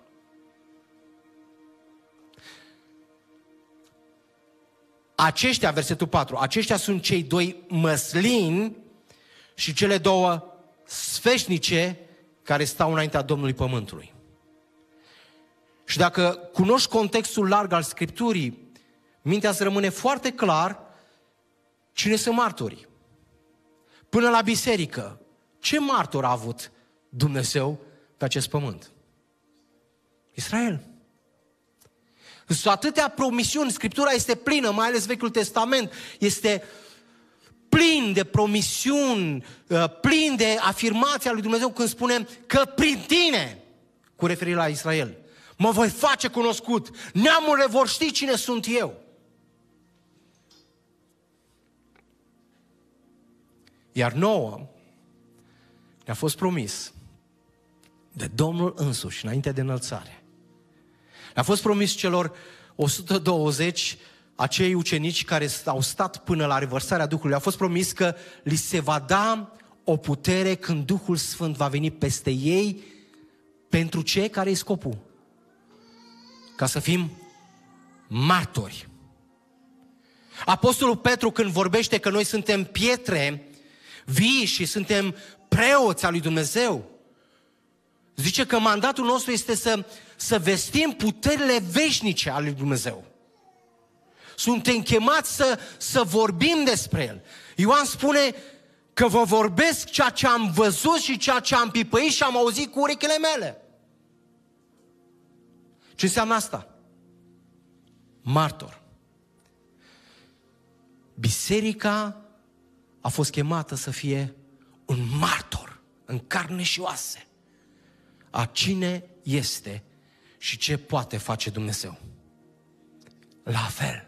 Aceștia, versetul patru, aceștia sunt cei doi măslini și cele două sfeșnice care stau înaintea Domnului Pământului. Și dacă cunoști contextul larg al Scripturii, mintea îți rămâne foarte clar cine sunt martorii. Până la biserică, ce martor a avut Dumnezeu pe acest pământ? Israel. Sunt atâtea promisiuni, Scriptura este plină, mai ales Vechiul Testament, este plin de promisiuni, plin de afirmația lui Dumnezeu când spune că prin tine, cu referire la Israel, mă voi face cunoscut, neamurile vor ști cine sunt eu. Iar nouă ne-a fost promis de Domnul însuși, înainte de înălțare. Ne-a fost promis celor o sută douăzeci acei ucenici care au stat până la revărsarea Duhului. A fost promis că li se va da o putere când Duhul Sfânt va veni peste ei. Pentru ce? Care e scopul? Ca să fim martori. Apostolul Petru, când vorbește că noi suntem pietre vii și suntem preoți al lui Dumnezeu, zice că mandatul nostru este să, să vestim puterile veșnice ale lui Dumnezeu. Suntem chemați să, să vorbim despre El. Ioan spune că vă vorbesc ceea ce am văzut și ceea ce am pipăit și am auzit cu urechile mele. Ce înseamnă asta? Martor. Biserica a fost chemată să fie un martor în carne și oase a cine este și ce poate face Dumnezeu. La fel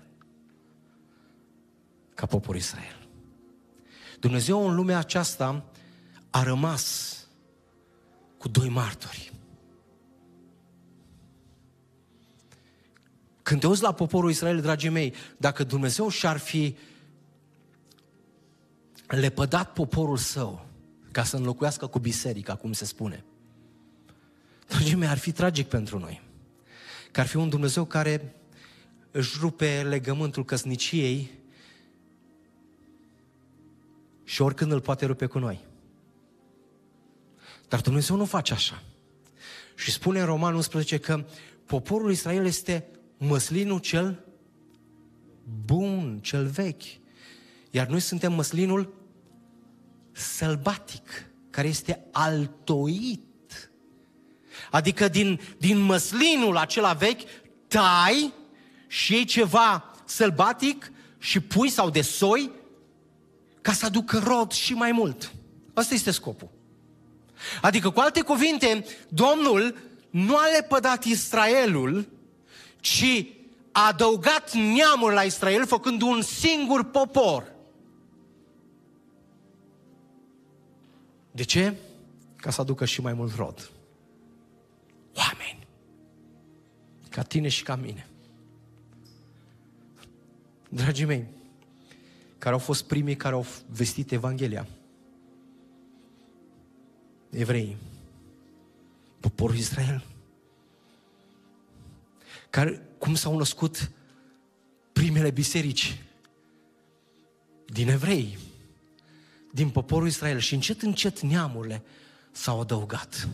ca poporul Israel. Dumnezeu în lumea aceasta a rămas cu doi martori. Când te uiți la poporul Israel, dragii mei, dacă Dumnezeu și-ar fi lepădat poporul său ca să înlocuiască cu biserica, cum se spune, dragii mei, ar fi tragic pentru noi. Că ar fi un Dumnezeu care își rupe legământul căsniciei și oricând îl poate rupe cu noi. Dar Dumnezeu nu face așa. Și spune în Roman unsprezece că poporul Israel este măslinul cel bun, cel vechi. Iar noi suntem măslinul sălbatic, care este altoit. Adică din, din măslinul acela vechi tai și iei ceva sălbatic și pui sau de soi ca să aducă rod și mai mult. Asta este scopul. Adică, cu alte cuvinte, Domnul nu a lepădat Israelul, ci a adăugat neamul la Israel făcând un singur popor. De ce? Ca să aducă și mai mult rod. Oameni ca tine și ca mine. Dragii mei, care au fost primii care au vestit Evanghelia, evrei, poporul Israel, care, cum s-au născut primele biserici? Din evrei, din poporul Israel. Și încet, încet neamurile s-au adăugat.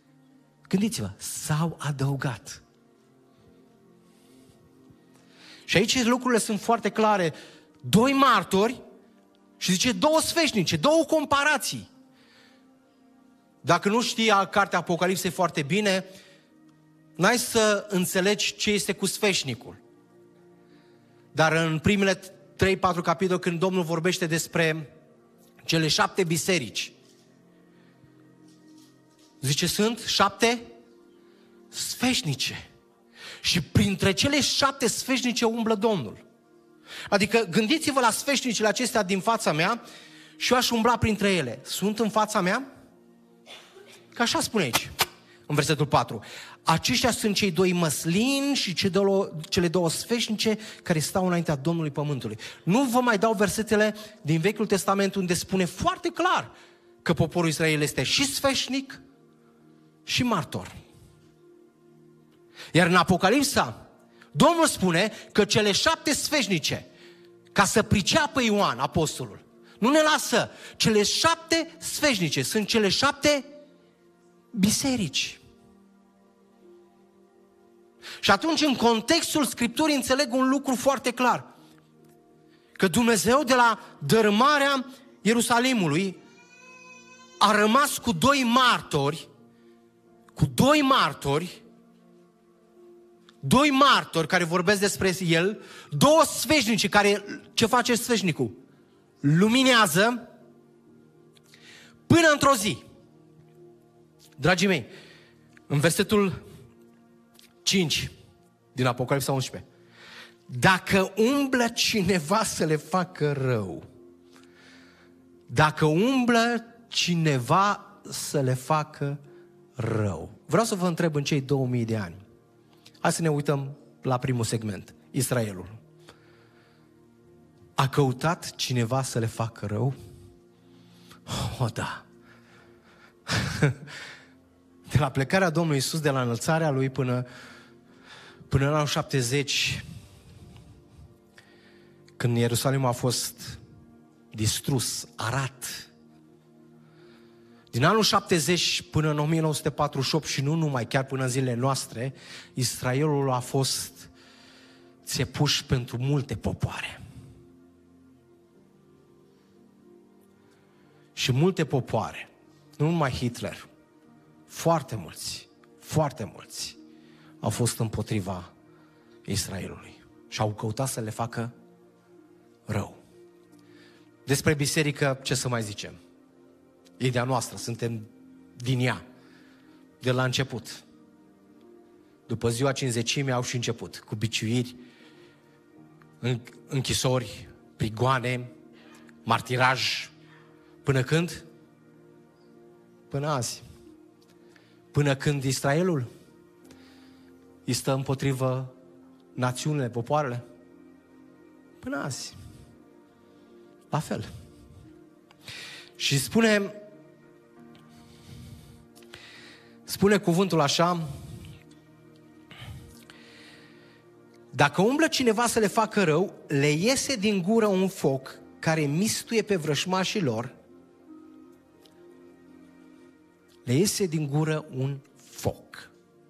Gândiți-vă, s-au adăugat. Și aici lucrurile sunt foarte clare. Doi martori și zice două sfeșnice, două comparații. Dacă nu știi cartea Apocalipsei foarte bine, n-ai să înțelegi ce este cu sfeșnicul. Dar în primele trei patru capitole, când Domnul vorbește despre cele șapte biserici, zice, sunt șapte sfeșnice. Și printre cele șapte sfeșnice umblă Domnul. Adică gândiți-vă la sfeșnicile acestea din fața mea și eu aș umbla printre ele. Sunt în fața mea? Că așa spune aici, în versetul patru. Aceștia sunt cei doi măslini și cele două sfeșnice care stau înaintea Domnului Pământului. Nu vă mai dau versetele din Vechiul Testament unde spune foarte clar că poporul Israel este și sfeșnic și martor. Iar în Apocalipsa, Domnul spune că cele șapte sfeșnice, ca să priceapă Ioan, apostolul, nu ne lasă. Cele șapte sfeșnice sunt cele șapte biserici. Și atunci, în contextul Scripturii, înțeleg un lucru foarte clar. Că Dumnezeu, de la dărâmarea Ierusalimului, a rămas cu doi martori, cu doi martori, doi martori care vorbesc despre el, două sfeșnici care, ce face sfeșnicul? Luminează până într-o zi. Dragii mei, în versetul cinci din Apocalipsa unsprezece, dacă umblă cineva să le facă rău, dacă umblă cineva să le facă rău. Vreau să vă întreb în cei două mii de ani. Hai să ne uităm la primul segment, Israelul. A căutat cineva să le facă rău? Oh, da. De la plecarea Domnului Iisus, de la înălțarea Lui până, până în anul șaptezeci, când Ierusalim a fost distrus, arat. Din anul șaptezeci până în o mie nouă sute patruzeci și opt și nu numai, chiar până în zilele noastre, Israelul a fost țepuș pentru multe popoare. Și multe popoare, nu numai Hitler, foarte mulți, foarte mulți au fost împotriva Israelului și au căutat să le facă rău. Despre biserică, ce să mai zicem? E de-a noastră, suntem din ea, de la început. După ziua cincizecimii au și început, cu biciuiri, închisori, prigoane, martiraj. Până când? Până azi. Până când Israelul îi stă împotrivă națiunile, popoarele. Până azi. La fel. Și spune, spune cuvântul așa, dacă umblă cineva să le facă rău, le iese din gură un foc care mistuie pe vrășmașii lor, le iese din gură un foc.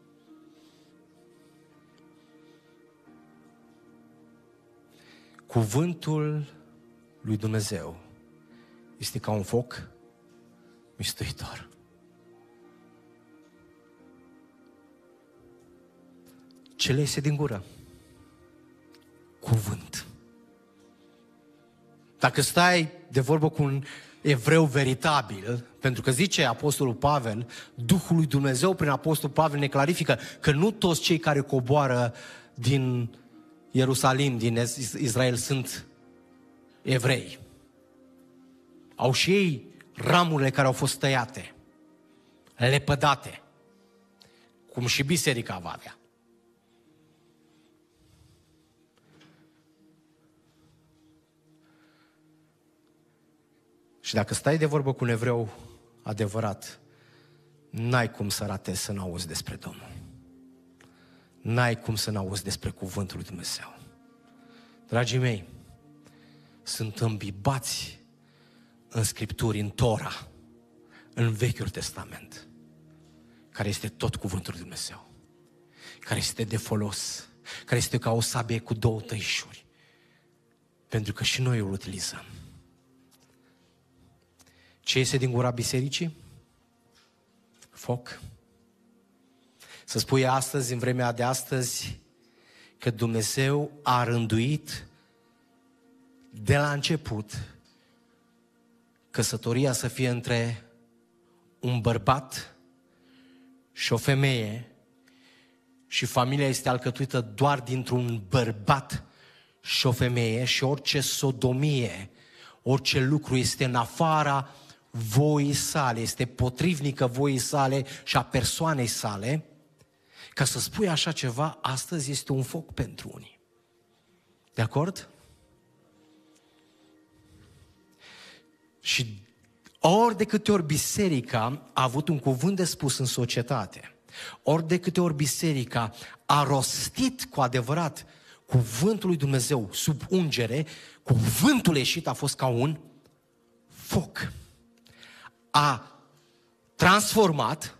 Cuvântul lui Dumnezeu este ca un foc mistuitor. Ce le iese din gură? Cuvânt. Dacă stai de vorbă cu un evreu veritabil, pentru că zice Apostolul Pavel, Duhul lui Dumnezeu prin Apostolul Pavel ne clarifică că nu toți cei care coboară din Ierusalim, din Israel, sunt evrei. Au și ei ramurile care au fost tăiate, lepădate, cum și biserica va avea. Și dacă stai de vorbă cu un evreu adevărat, n-ai cum să ratezi să n-auzi despre Domnul. N-ai cum să n-auzi despre cuvântul lui Dumnezeu. Dragii mei, sunt îmbibați în Scripturi, în Tora, în Vechiul Testament, care este tot cuvântul lui Dumnezeu, care este de folos care este ca o sabie cu două tăișuri. Pentru că și noi îl utilizăm. Ce iese din gura bisericii? Foc. Să spui astăzi, în vremea de astăzi, că Dumnezeu a rânduit de la început căsătoria să fie între un bărbat și o femeie și familia este alcătuită doar dintr-un bărbat și o femeie și orice sodomie, orice lucru este în afara voii sale, este potrivnică voii sale și a persoanei sale, ca să spui așa ceva, astăzi este un foc pentru unii. De acord? Și ori de câte ori biserica a avut un cuvânt de spus în societate, ori de câte ori biserica a rostit cu adevărat cuvântul lui Dumnezeu sub ungere, cuvântul ieșit a fost ca un foc. A transformat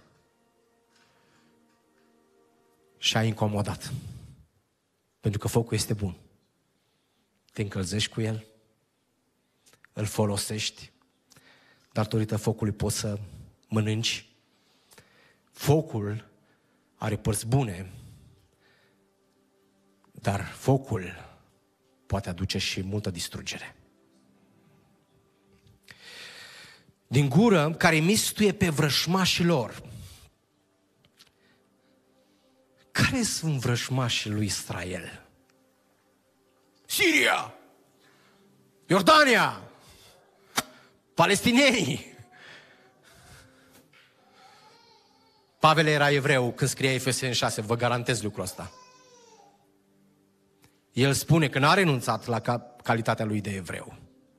și a incomodat. Pentru că focul este bun. Te încălzești cu el, îl folosești, datorită focului poți să mănânci. Focul are părți bune, dar focul poate aduce și multă distrugere. Din gură care mistuie pe vrășmașii lor. Care sunt vrășmașii lui Israel? Siria, Iordania, palestinienii. Pavel era evreu când scria Efeseni șase, vă garantez lucrul ăsta. El spune că n-a renunțat la calitatea lui de evreu.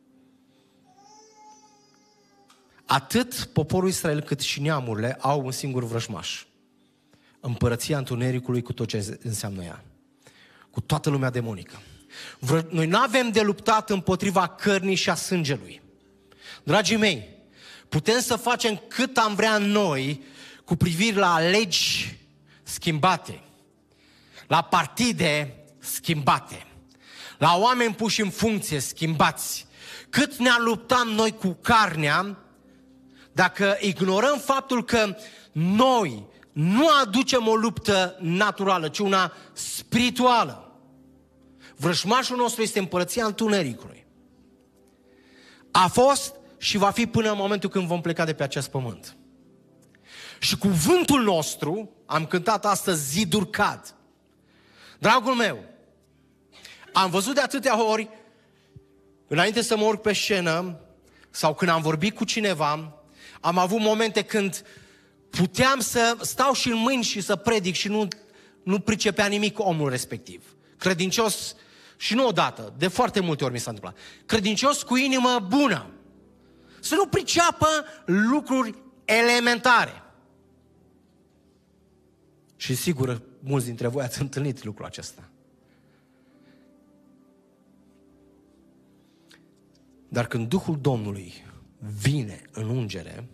Atât poporul Israel cât și neamurile au un singur vrăjmaș. Împărăția întunericului cu tot ce înseamnă ea. Cu toată lumea demonică. Noi nu avem de luptat împotriva cărnii și a sângelui. Dragii mei, putem să facem cât am vrea noi cu privire la legi schimbate, la partide schimbate, la oameni puși în funcție schimbați. Cât ne-a luptat noi cu carnea, dacă ignorăm faptul că noi nu aducem o luptă naturală, ci una spirituală. Vrăjmașul nostru este împărăția întunericului. A fost și va fi până în momentul când vom pleca de pe acest pământ. Și cuvântul nostru, am cântat astăzi, ziduri cad. Dragul meu, am văzut de atâtea ori, înainte să mă urc pe scenă, sau când am vorbit cu cineva, am avut momente când puteam să stau și în mâini și să predic și nu, nu pricepea nimic omul respectiv. Credincios, și nu odată, de foarte multe ori mi s-a întâmplat. Credincios cu inimă bună. Să nu priceapă lucruri elementare. Și sigur, mulți dintre voi ați întâlnit lucrul acesta. Dar când Duhul Domnului vine în ungere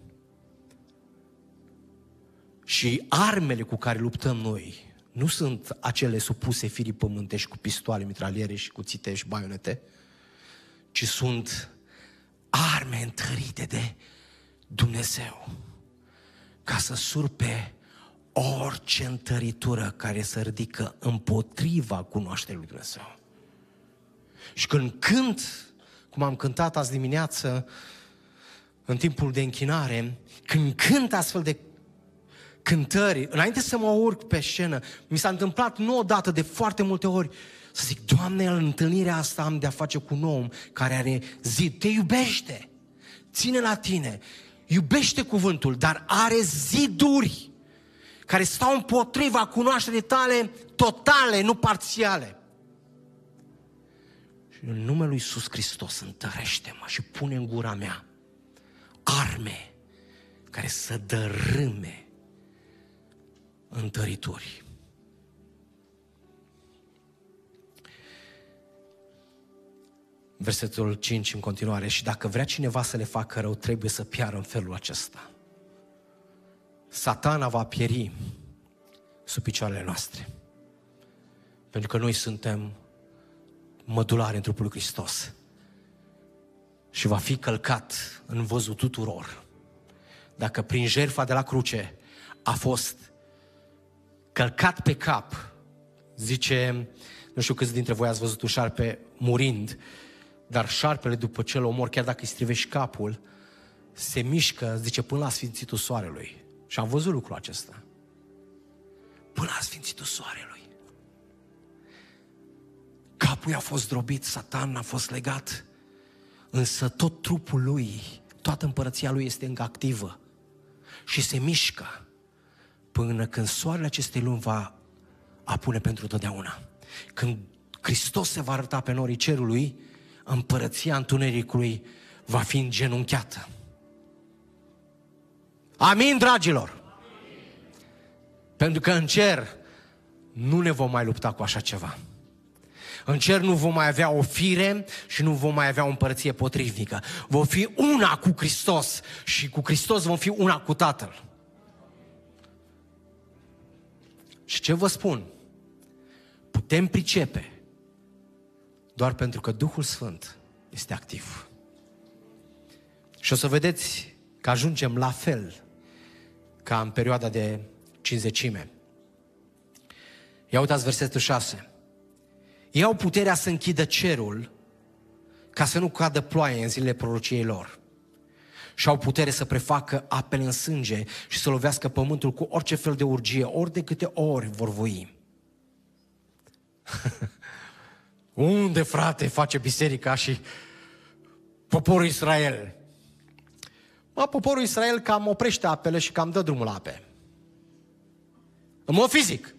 și armele cu care luptăm noi nu sunt acele supuse firii pământești cu pistoale, mitraliere și cuțite și baionete, ci sunt arme întărite de Dumnezeu ca să surpe orice întăritură care se ridică împotriva cunoașterii lui Dumnezeu. Și când cânt, cum am cântat azi dimineață în timpul de închinare, când cânt astfel de cântări, înainte să mă urc pe scenă, mi s-a întâmplat nu odată, de foarte multe ori, să zic, Doamne, în întâlnirea asta am de-a face cu un om care are zid, te iubește, ține la tine, iubește cuvântul, dar are ziduri care stau împotriva cunoașterii tale totale, nu parțiale. Și în numele lui Iisus Hristos întărește-mă și pune în gura mea arme care să dărâme întărituri. Versetul cinci în continuare. Și dacă vrea cineva să le facă rău, trebuie să piară în felul acesta. Satana va pieri sub picioarele noastre. Pentru că noi suntem mădulari în trupul lui Hristos. Și va fi călcat în văzul tuturor. Dacă prin jertfa de la cruce a fost călcat pe cap, zice, nu știu câți dintre voi ați văzut un șarpe murind, dar șarpele după ce îl omor, chiar dacă îi strivești capul, se mișcă, zice, până la sfințitul soarelui. Și am văzut lucrul acesta. Până la sfințitul soarelui. Capul i-a fost zdrobit, Satan a fost legat, însă tot trupul lui, toată împărăția lui este încă activă și se mișcă până când soarele acestei lumi va apune pentru totdeauna. Când Hristos se va arăta pe norii cerului, împărăția întunericului va fi îngenunchiată. Amin, dragilor? Amin. Pentru că în cer nu ne vom mai lupta cu așa ceva. În cer nu vom mai avea o fire și nu vom mai avea o împărăție potrivnică. Vom fi una cu Hristos și cu Hristos vom fi una cu Tatăl. Și ce vă spun? Putem pricepe doar pentru că Duhul Sfânt este activ. Și o să vedeți că ajungem la fel ca în perioada de cincizecime. Ia uitați versetul șase. Ei au puterea să închidă cerul ca să nu cadă ploaie în zilele prorociei lor. Și au putere să prefacă apele în sânge și să lovească pământul cu orice fel de urgie, ori de câte ori vor voi. Unde, frate, face biserica și poporul Israel? Mă, poporul Israel cam oprește apele și cam dă drumul la ape. În mod fizic.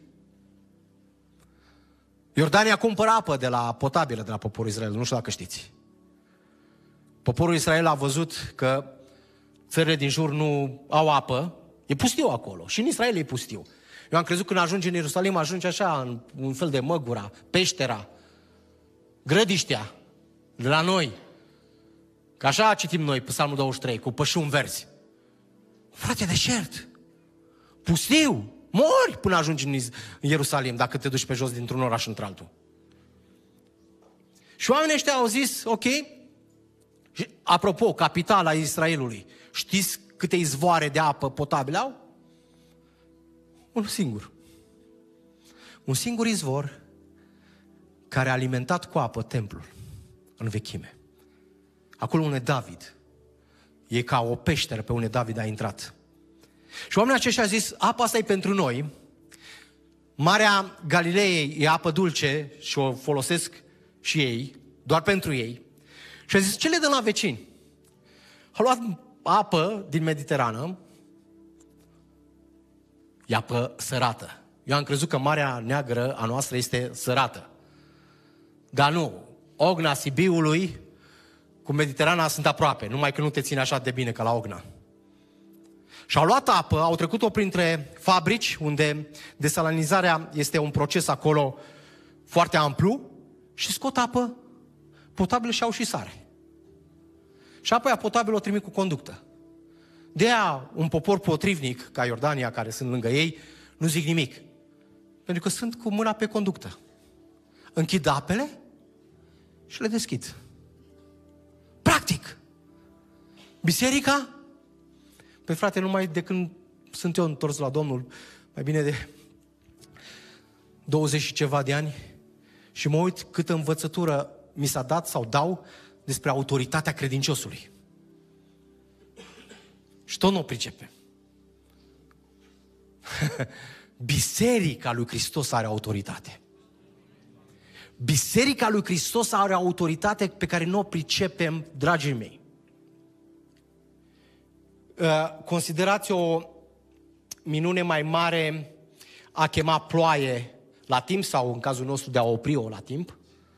Iordania cumpără apă de la potabilă de la poporul Israel, nu știu dacă știți. Poporul Israel a văzut că țările din jur nu au apă, e pustiu acolo și în Israel e pustiu. Eu am crezut că când ajungi în Ierusalim, ajungi așa, în un fel de măgura, peștera, grădiștea, de la noi. Că așa citim noi, Psalmul douăzeci și trei, cu pășuni verzi. Frate, deșert, pustiu, mori până ajungi în Ierusalim, dacă te duci pe jos dintr-un oraș într-altul. Și oamenii ăștia au zis, ok, și, apropo, capitala Israelului, știți câte izvoare de apă potabile au? Unul singur. Un singur izvor care a alimentat cu apă templul în vechime. Acolo unde David, e ca o peșteră pe unde David a intrat. Și oamenii aceștia au zis, apa asta e pentru noi, Marea Galilei e apă dulce și o folosesc și ei, doar pentru ei. Și au zis, ce le dăm la vecini? Au luat apă din Mediterană, e apă sărată. Eu am crezut că Marea Neagră a noastră este sărată. Dar nu, Ogna Sibiului cu Mediterana sunt aproape, numai că nu te ține așa de bine ca la Ogna. Și au luat apă, au trecut-o printre fabrici, unde desalinizarea este un proces acolo foarte amplu, și scot apă potabilă și au și sare. Și apoi potabilă o trimit cu conductă. De aia un popor potrivnic, ca Iordania, care sunt lângă ei, nu zic nimic. Pentru că sunt cu mâna pe conductă. Închid apele și le deschid. Practic. Biserica? Păi frate, numai de când sunt eu întors la Domnul, mai bine de douăzeci și ceva de ani, și mă uit câtă învățătură mi s-a dat sau dau despre autoritatea credinciosului. Și tot nu o pricepe. Biserica lui Hristos are autoritate. Biserica lui Hristos are autoritate pe care nu o pricepem, dragii mei. Considerați o minune mai mare a chema ploaie la timp sau, în cazul nostru, de a opri-o la timp?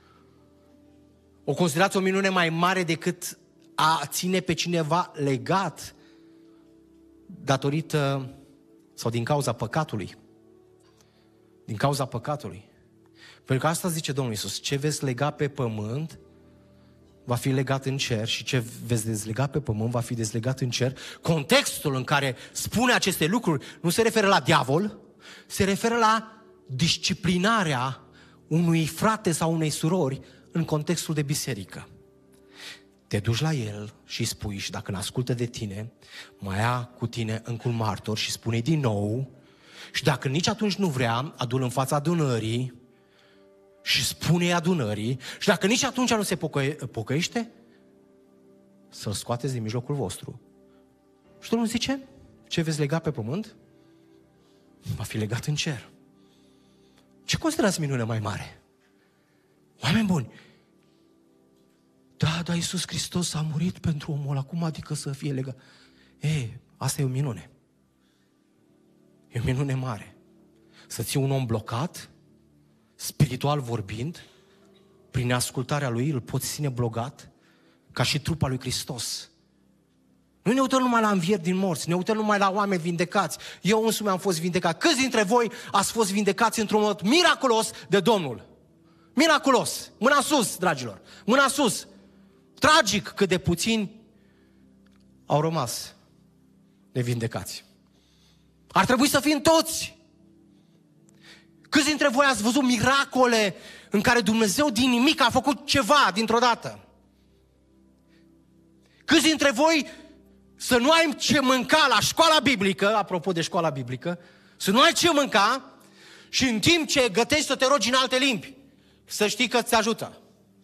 O considerați o minune mai mare decât a ține pe cineva legat datorită sau din cauza păcatului? Din cauza păcatului. Pentru că asta zice Domnul Iisus, ce veți lega pe pământ va fi legat în cer și ce veți dezlega pe pământ va fi dezlegat în cer. Contextul în care spune aceste lucruri nu se referă la diavol, se referă la disciplinarea unui frate sau unei surori în contextul de biserică. Te duci la el și spui, și dacă n-ascultă de tine, mai ia cu tine încă un martor și spune din nou, și dacă nici atunci nu vrea, adu-l în fața adunării și spune adunării, și dacă nici atunci nu se pocăie, pocăiește, să-l scoateți din mijlocul vostru. Și Domnul zice, ce veți lega pe pământ, va fi legat în cer. Ce considerați minune mai mare? Oameni buni, da, da, Iisus Hristos a murit pentru omul ăla, cum adică să fie legat? Ei, asta e o minune. E o minune mare. Să ții un om blocat, spiritual vorbind, prin ascultarea lui îl poți ține blocat, ca și trupa lui Hristos. Nu ne uităm numai la învieri din morți, ne uităm numai la oameni vindecați. Eu însumi am fost vindecat. Câți dintre voi ați fost vindecați într-un mod miraculos de Domnul? Miraculos! Mâna sus, dragilor! Mâna sus! Tragic cât de puțini au rămas nevindecați. Ar trebui să fim toți. Câți dintre voi ați văzut miracole în care Dumnezeu din nimic a făcut ceva dintr-o dată? Câți dintre voi să nu ai ce mânca la școala biblică, apropo de școala biblică, să nu ai ce mânca și în timp ce gătești să te rogi în alte limbi, să știi că ți ajută.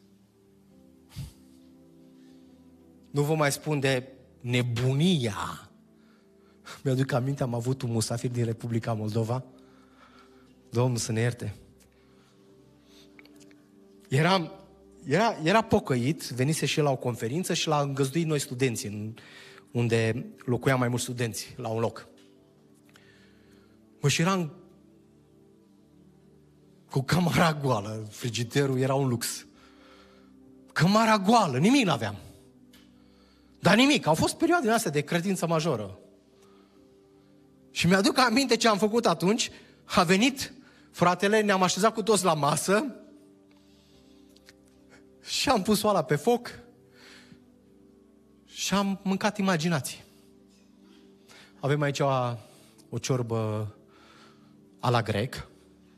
Nu vă mai spun de nebunia. Mi-aduc aminte, am avut un musafir din Republica Moldova. Domnul să ne ierte. Era, era, era pocăit, venise și el la o conferință și l-a îngăzduit noi studenți, în, unde locuiam mai mulți studenți, la un loc. Mă, și eram cu camera goală, frigiderul era un lux. Camera goală, nimic n-aveam. Dar nimic, au fost perioade din astea de credință majoră. Și mi-aduc aminte ce am făcut atunci. A venit fratele, ne-am așezat cu toți la masă și am pus oala pe foc și am mâncat imaginații. Avem aici o, o ciorbă a la grec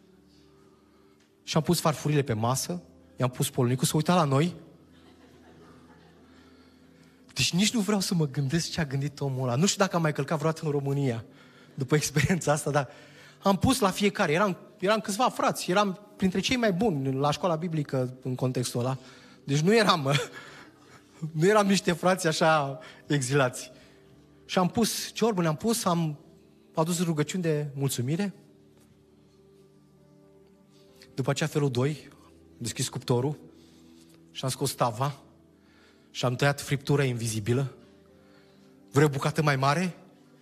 și am pus farfurile pe masă, i-am pus polnicul, s-a uitat la noi. Deci nici nu vreau să mă gândesc ce a gândit omul ăla. Nu știu dacă am mai călcat vreodată în România după experiența asta, dar am pus la fiecare. Eram, eram câțiva frați, eram printre cei mai buni la școala biblică în contextul ăla. Deci nu eram, nu eram niște frați așa exilați. Și am pus ciorbă, ne-am pus, am adus rugăciuni de mulțumire. După aceea, felul doi, am deschis cuptorul și am scos tava și am tăiat friptura invizibilă. Vrei o bucată mai mare?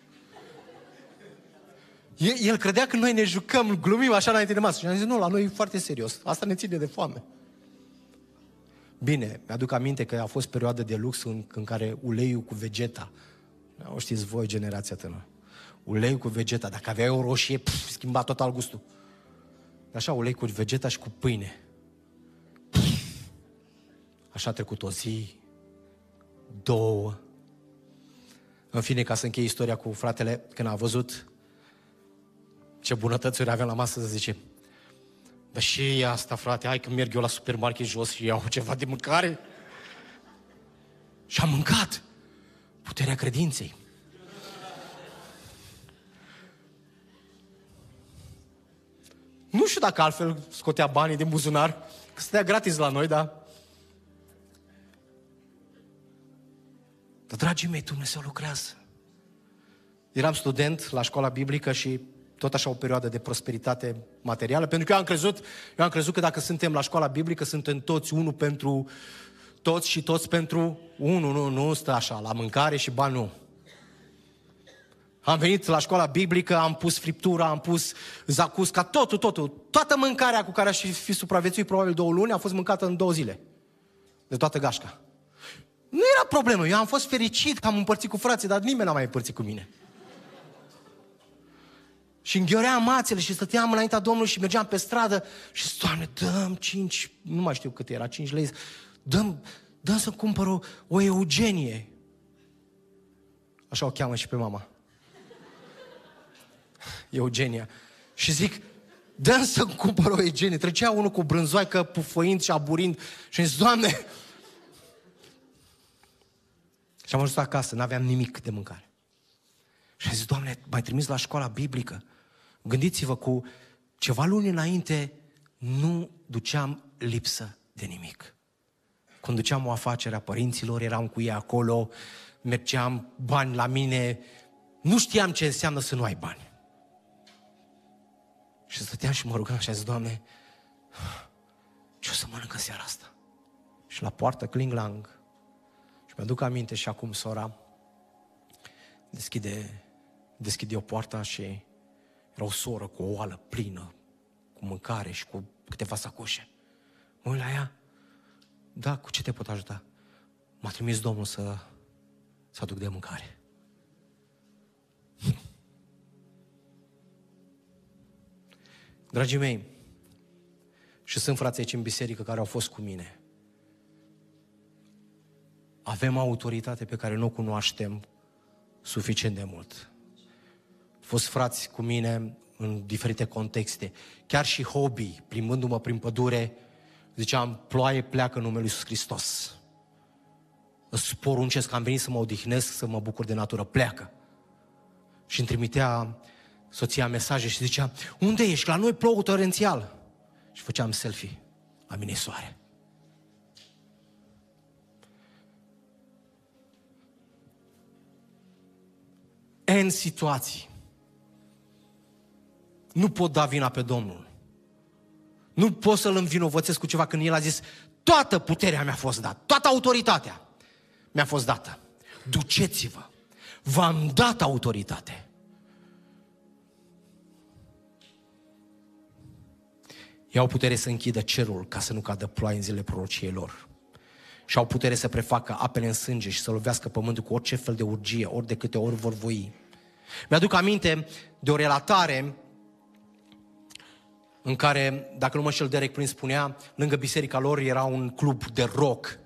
El, el credea că noi ne jucăm, glumim așa înainte de masă. Și am zis, nu, la noi e foarte serios. Asta ne ține de foame. Bine, mi-aduc aminte că a fost perioadă de lux în, în care uleiul cu vegeta, o știți voi, generația tânără, uleiul cu vegeta, dacă aveai o roșie, pf, schimba total gustul. Așa, ulei cu vegeta și cu pâine. Pf, așa a trecut o zi, două. În fine, ca să închei istoria cu fratele, când a văzut ce bunătățuri aveam la masă, zice, dar și asta, frate, hai că merg eu la supermarket jos și iau ceva de mâncare. Și am mâncat. Puterea credinței. Nu știu dacă altfel scotea banii din buzunar, că stătea gratis la noi, dar... Dar, dragii mei, Dumnezeu lucrează. Eram student la școala biblică și tot așa o perioadă de prosperitate materială, pentru că eu am crezut, eu am crezut că dacă suntem la școala biblică, suntem toți unul pentru toți și toți pentru unul. Nu, nu stă așa, la mâncare și bani nu. Am venit la școala biblică, am pus friptura, am pus zacusca, totul, totul. Toată mâncarea cu care aș fi supraviețuit probabil două luni a fost mâncată în două zile. De toată gașca. Nu era problemă, eu am fost fericit că am împărțit cu frații, dar nimeni n-a mai împărțit cu mine. Și înghioream mațele și stăteam înaintea Domnului și mergeam pe stradă și, Doamne, dăm cinci, nu mai știu cât era, cinci lei, dăm, dăm să cumpăr o, o Eugenie. Așa o cheamă și pe mama. Eugenia. Și zic, dă-mi să-mi cumpăr o Egenie. Trecea unul cu brânzoaică, pufăind și aburind și zis, Doamne! Și am ajuns acasă, n-aveam nimic de mâncare. Și am zis, Doamne, m-ai trimis la școala biblică. Gândiți-vă, cu ceva luni înainte nu duceam lipsă de nimic. Când duceam o afacere a părinților, eram cu ei acolo, mergeam, bani la mine, nu știam ce înseamnă să nu ai bani. Și stăteam și mă rugam și am zis, Doamne, ce o să mănânc în seara asta? Și la poartă, cling-lang. Și mi-aduc aminte și acum sora deschide, deschide o poartă și era o soră cu o oală plină, cu mâncare și cu câteva sacoșe. Mă uit la ea, da, cu ce te pot ajuta? M-a trimis Domnul să, să aduc de mâncare. Dragii mei, și sunt frații aici în biserică care au fost cu mine, avem autoritate pe care nu o cunoaștem suficient de mult. Au fost frați cu mine în diferite contexte, chiar și hobby, plimbându-mă prin pădure, ziceam, ploaie, pleacă în numele lui Iisus Hristos. Îți poruncesc, am venit să mă odihnesc, să mă bucur de natură, pleacă. Și îmi trimitea soția mesaje și zicea, unde ești? La noi plouă torențial. Și făceam selfie, la mine soare. În situații. Nu pot da vina pe Domnul. Nu pot să-L învinovățesc cu ceva când El a zis, toată puterea mi-a fost dată, toată autoritatea mi-a fost dată. Duceți-vă, v-am dat autoritate. Ei au putere să închidă cerul ca să nu cadă ploaie în zilele prorociei lor. Și au putere să prefacă apele în sânge și să lovească pământul cu orice fel de urgie, ori de câte ori vor voi. Mi-aduc aminte de o relatare în care, dacă nu mă șel, Derek Prince spunea, lângă biserica lor era un club de rock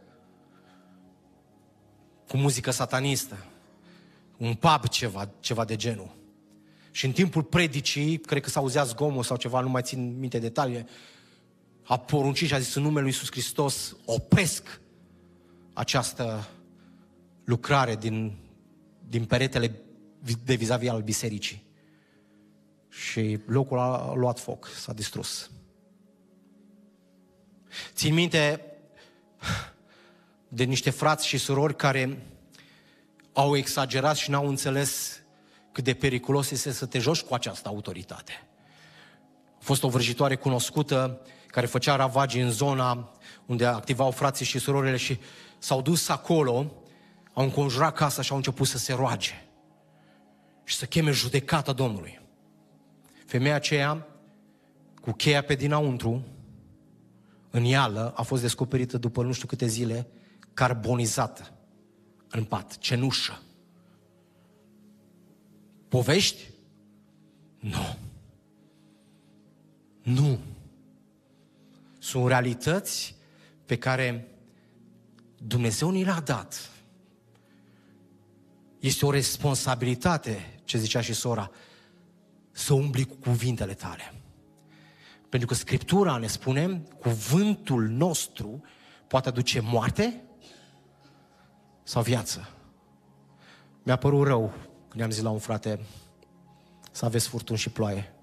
cu muzică satanistă, un pub, ceva, ceva de genul. Și în timpul predicii, cred că s-auzea zgomot sau ceva, nu mai țin minte detalii, a poruncit și a zis în numele lui Iisus Hristos, opresc această lucrare din, din peretele de vis-a-vis al bisericii. Și locul a luat foc, s-a distrus. Țin minte de niște frați și surori care au exagerat și n-au înțeles cât de periculos este să te joci cu această autoritate. A fost o vrăjitoare cunoscută care făcea ravagii în zona unde activau frații și surorile și s-au dus acolo, au înconjurat casa și au început să se roage și să cheme judecata Domnului. Femeia aceea, cu cheia pe dinăuntru, în ială, a fost descoperită după nu știu câte zile, carbonizată în pat, cenușă. Povești? Nu. Nu. Sunt realități pe care Dumnezeu ni le-a dat. Este o responsabilitate, ce zicea și sora, să umbli cu cuvintele tale. Pentru că Scriptura ne spune, cuvântul nostru poate aduce moarte sau viață. Mi-a părut rău când i-am zis la un frate să aveți furtuni și ploaie.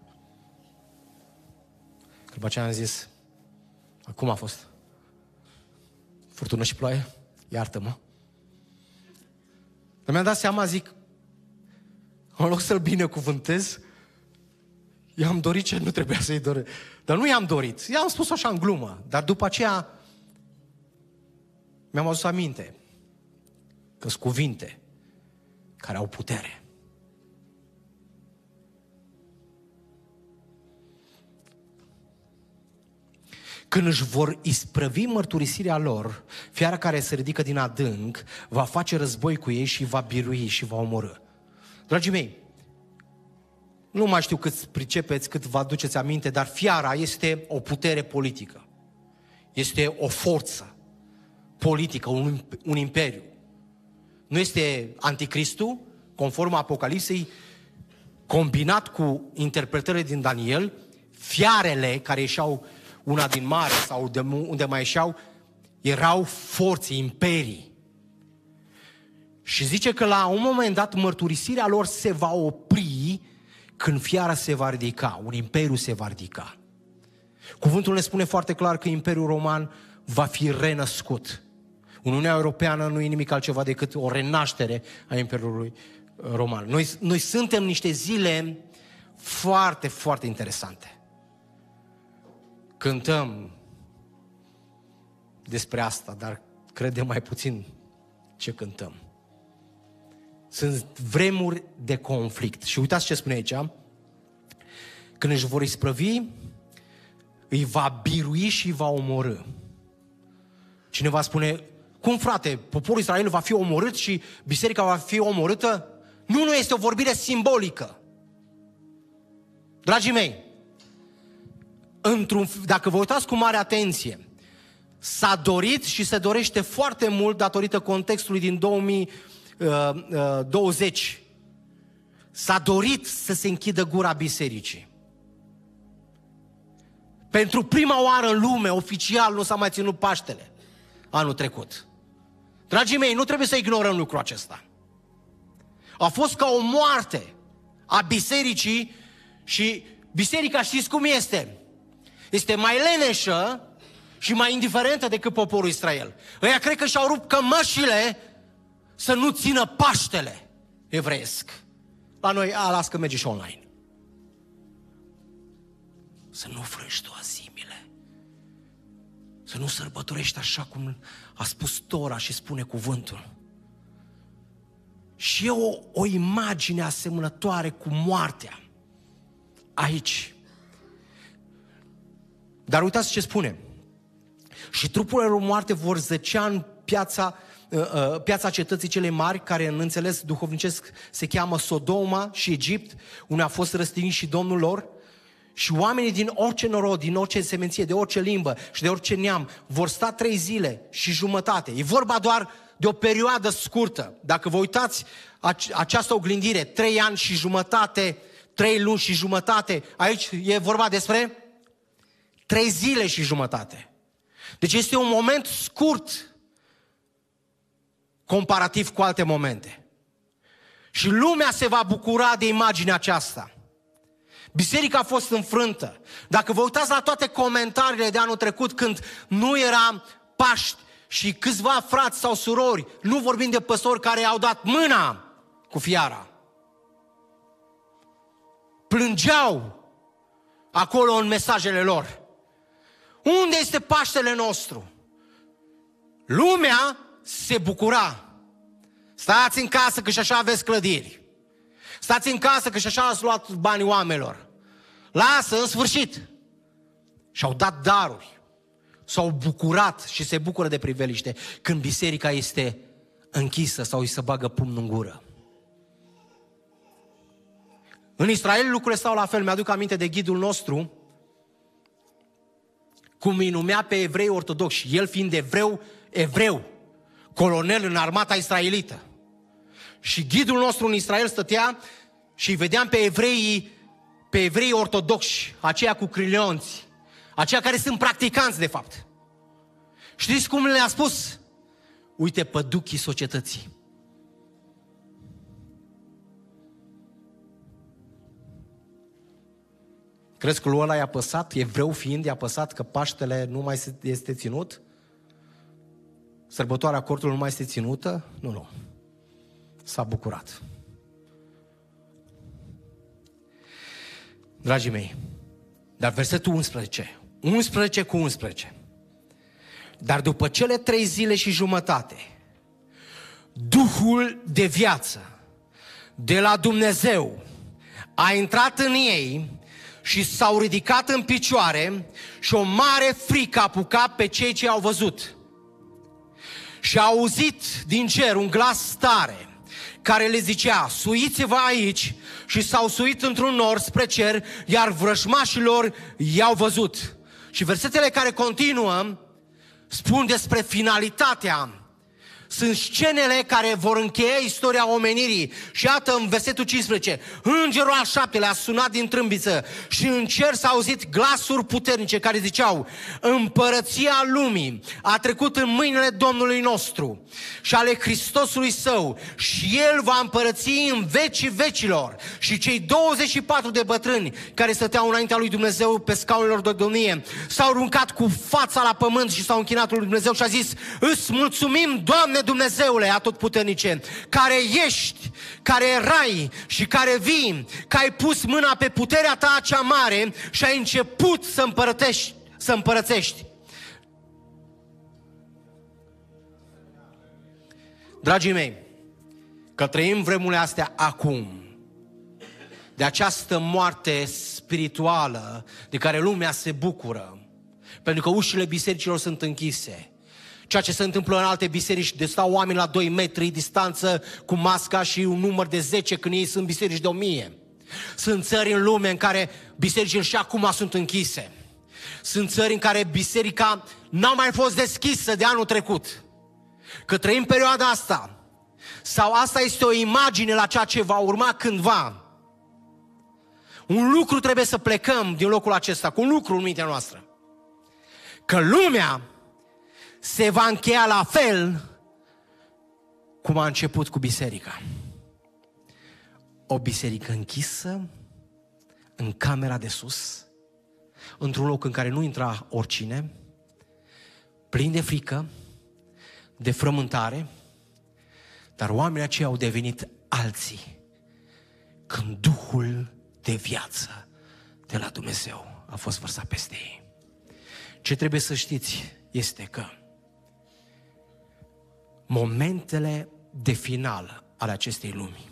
Că după aceea am zis, acum a fost furtună și ploaie? Iartă-mă. Dar mi-am dat seama, zic, în loc să-l binecuvântez, i-am dorit ce nu trebuia să-i doresc. Dar nu i-am dorit, i-am spus așa în glumă. Dar după aceea mi-am adus aminte că sunt cuvinte care au putere. Când își vor isprăvi mărturisirea lor, fiara care se ridică din adânc va face război cu ei și va birui și va omorâ. Dragii mei, nu mai știu cât pricepeți, cât vă aduceți aminte, dar fiara este o putere politică. Este o forță politică, un, un imperiu. Nu este anticristul, conform Apocalipsei, combinat cu interpretările din Daniel. fiarele care ieșeau una din mare sau de unde mai ieșeau, erau forțe, imperii. Și zice că la un moment dat mărturisirea lor se va opri când fiara se va ridica, un imperiu se va ridica. Cuvântul ne spune foarte clar că Imperiul Roman va fi renăscut. Uniunea Europeană nu e nimic altceva decât o renaștere a Imperiului Roman. Noi, noi suntem niște zile foarte, foarte interesante. Cântăm despre asta, dar credem mai puțin ce cântăm. Sunt vremuri de conflict. Și uitați ce spune aici. Când își vor isprăvi, îi va birui și îi va omorâ. Cineva spune, cum frate, poporul Israel va fi omorât și biserica va fi omorâtă? Nu, nu este o vorbire simbolică. Dragii mei, într-un, dacă vă uitați cu mare atenție, s-a dorit și se dorește foarte mult datorită contextului din două mii douăzeci. S-a dorit să se închidă gura bisericii. Pentru prima oară în lume, oficial, nu s-a mai ținut Paștele anul trecut. Dragii mei, nu trebuie să ignorăm lucrul acesta. A fost ca o moarte a bisericii și biserica știți cum este? Este mai leneșă și mai indiferentă decât poporul Israel. Ăia cred că și-au rupt cămășile să nu țină Paștele evreiesc. La noi, a, las că merge și online. Să nu frângi tu azimile. Să nu sărbătorești așa cum a spus Tora și spune cuvântul. Și e o, o imagine asemănătoare cu moartea aici. Dar uitați ce spune. Și trupurile lor moarte vor zăcea în piața, uh, piața cetății cele mari, care în înțeles duhovnicesc se cheamă Sodoma și Egipt, unde a fost răstignit și Domnul lor. Și oamenii din orice norod, din orice semenție, de orice limbă și de orice neam vor sta trei zile și jumătate. E vorba doar de o perioadă scurtă. Dacă vă uitați această oglindire, trei ani și jumătate, trei luni și jumătate, aici e vorba despre trei zile și jumătate. Deci este un moment scurt comparativ cu alte momente. Și lumea se va bucura de imaginea aceasta. Biserica a fost înfrântă. Dacă vă uitați la toate comentariile de anul trecut, când nu era Paști și câțiva frați sau surori, nu vorbim de păstori care au dat mâna cu fiara, plângeau acolo în mesajele lor. Unde este Paștele nostru? Lumea se bucura. Stați în casă că și așa aveți clădiri. Stați în casă că și așa ați luat banii oamenilor. Lasă, în sfârșit. Și-au dat daruri. S-au bucurat și se bucură de priveliște când biserica este închisă sau îi se bagă pumnul în gură. În Israel lucrurile stau la fel. Mi-aduc aminte de ghidul nostru, cum îi numea pe evrei ortodoxi, el fiind evreu, evreu, colonel în armata israelită. Și ghidul nostru în Israel stătea și îi vedeam pe evreii, pe evreii ortodoxi, aceia cu crilionți, aceia care sunt practicanți de fapt. Știți cum le-a spus? Uite păduchii societății. Crezi că lui ăla i-a păsat, evreu fiind, i-a păsat că Paștele nu mai este ținut? Sărbătoarea cortului nu mai este ținută? Nu, nu. S-a bucurat. Dragii mei, dar versetul unsprezece, unsprezece cu unsprezece. Dar după cele trei zile și jumătate, Duhul de viață de la Dumnezeu a intrat în ei și s-au ridicat în picioare și o mare frică a apucat pe cei ce au văzut. Și au auzit din cer un glas tare care le zicea, suiți-vă aici, și s-au suit într-un nor spre cer, iar vrăjmașilor i-au văzut. Și versetele care continuă spun despre finalitatea sunt scenele care vor încheia istoria omenirii. Și iată în versetul cincisprezece, îngerul al șaptelea a sunat din trâmbiță și în cer s-au auzit glasuri puternice care ziceau: împărăția lumii a trecut în mâinile Domnului nostru și ale Hristosului său și El va împărăți în vecii vecilor. Și cei douăzeci și patru de bătrâni care stăteau înaintea lui Dumnezeu pe scaunelor de domnie s-au aruncat cu fața la pământ și s-au închinat lui Dumnezeu și a zis: îți mulțumim, Doamne Dumnezeule atotputernice, care ești, care erai și care vii, că ai pus mâna pe puterea ta cea mare și ai început să împărătești, să împărățești. Dragii mei, că trăim vremurile astea acum, de această moarte spirituală de care lumea se bucură, pentru că ușile bisericilor sunt închise. Ceea ce se întâmplă în alte biserici, de stau oameni la doi metri distanță cu masca și un număr de zece când ei sunt biserici de o mie. Sunt țări în lume în care bisericile și acum sunt închise. Sunt țări în care biserica n-a mai fost deschisă de anul trecut. Că trăim perioada asta. Sau asta este o imagine la ceea ce va urma cândva. Un lucru trebuie să plecăm din locul acesta, cu un lucru în mintea noastră. Că lumea se va încheia la fel cum a început cu biserica. O biserică închisă în camera de sus, într-un loc în care nu intra oricine, plin de frică, de frământare, dar oamenii aceia au devenit alții când Duhul de viață de la Dumnezeu a fost vărsat peste ei. Ce trebuie să știți este că momentele de final ale acestei lumi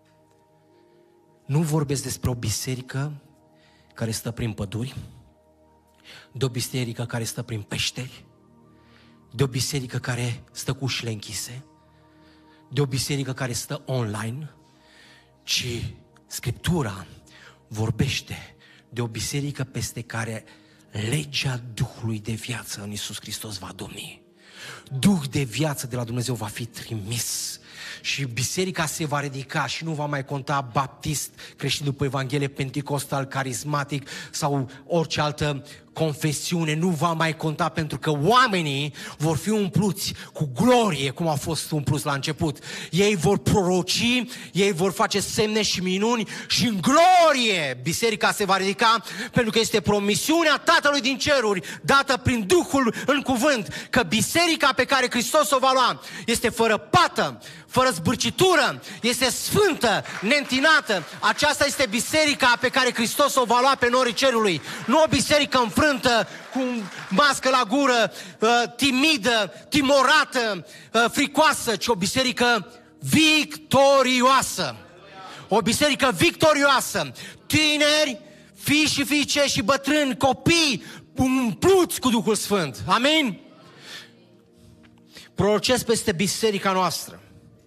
nu vorbesc despre o biserică care stă prin păduri, de o biserică care stă prin peșteri, de o biserică care stă cu ușile închise, de o biserică care stă online, ci Scriptura vorbește de o biserică peste care legea Duhului de viață în Iisus Hristos va domni. Duh de viață de la Dumnezeu va fi trimis și biserica se va ridica și nu va mai conta baptist, creștin după Evanghelie, penticostal, carismatic sau orice altă confesiune, nu va mai conta, pentru că oamenii vor fi umpluți cu glorie, cum a fost umpluți la început. Ei vor proroci, ei vor face semne și minuni și în glorie biserica se va ridica, pentru că este promisiunea Tatălui din ceruri dată prin Duhul în cuvânt, că biserica pe care Hristos o va lua este fără pată, fără zbârcitură, este sfântă, neîntinată. Aceasta este biserica pe care Hristos o va lua pe norii cerului. Nu o biserică înfrântă, cu mască la gură, timidă, timorată, fricoasă, ci o biserică victorioasă. O biserică victorioasă. Tineri, fii și fiice și bătrâni, copii, umpluți cu Duhul Sfânt. Amin? Prorocesc peste biserica noastră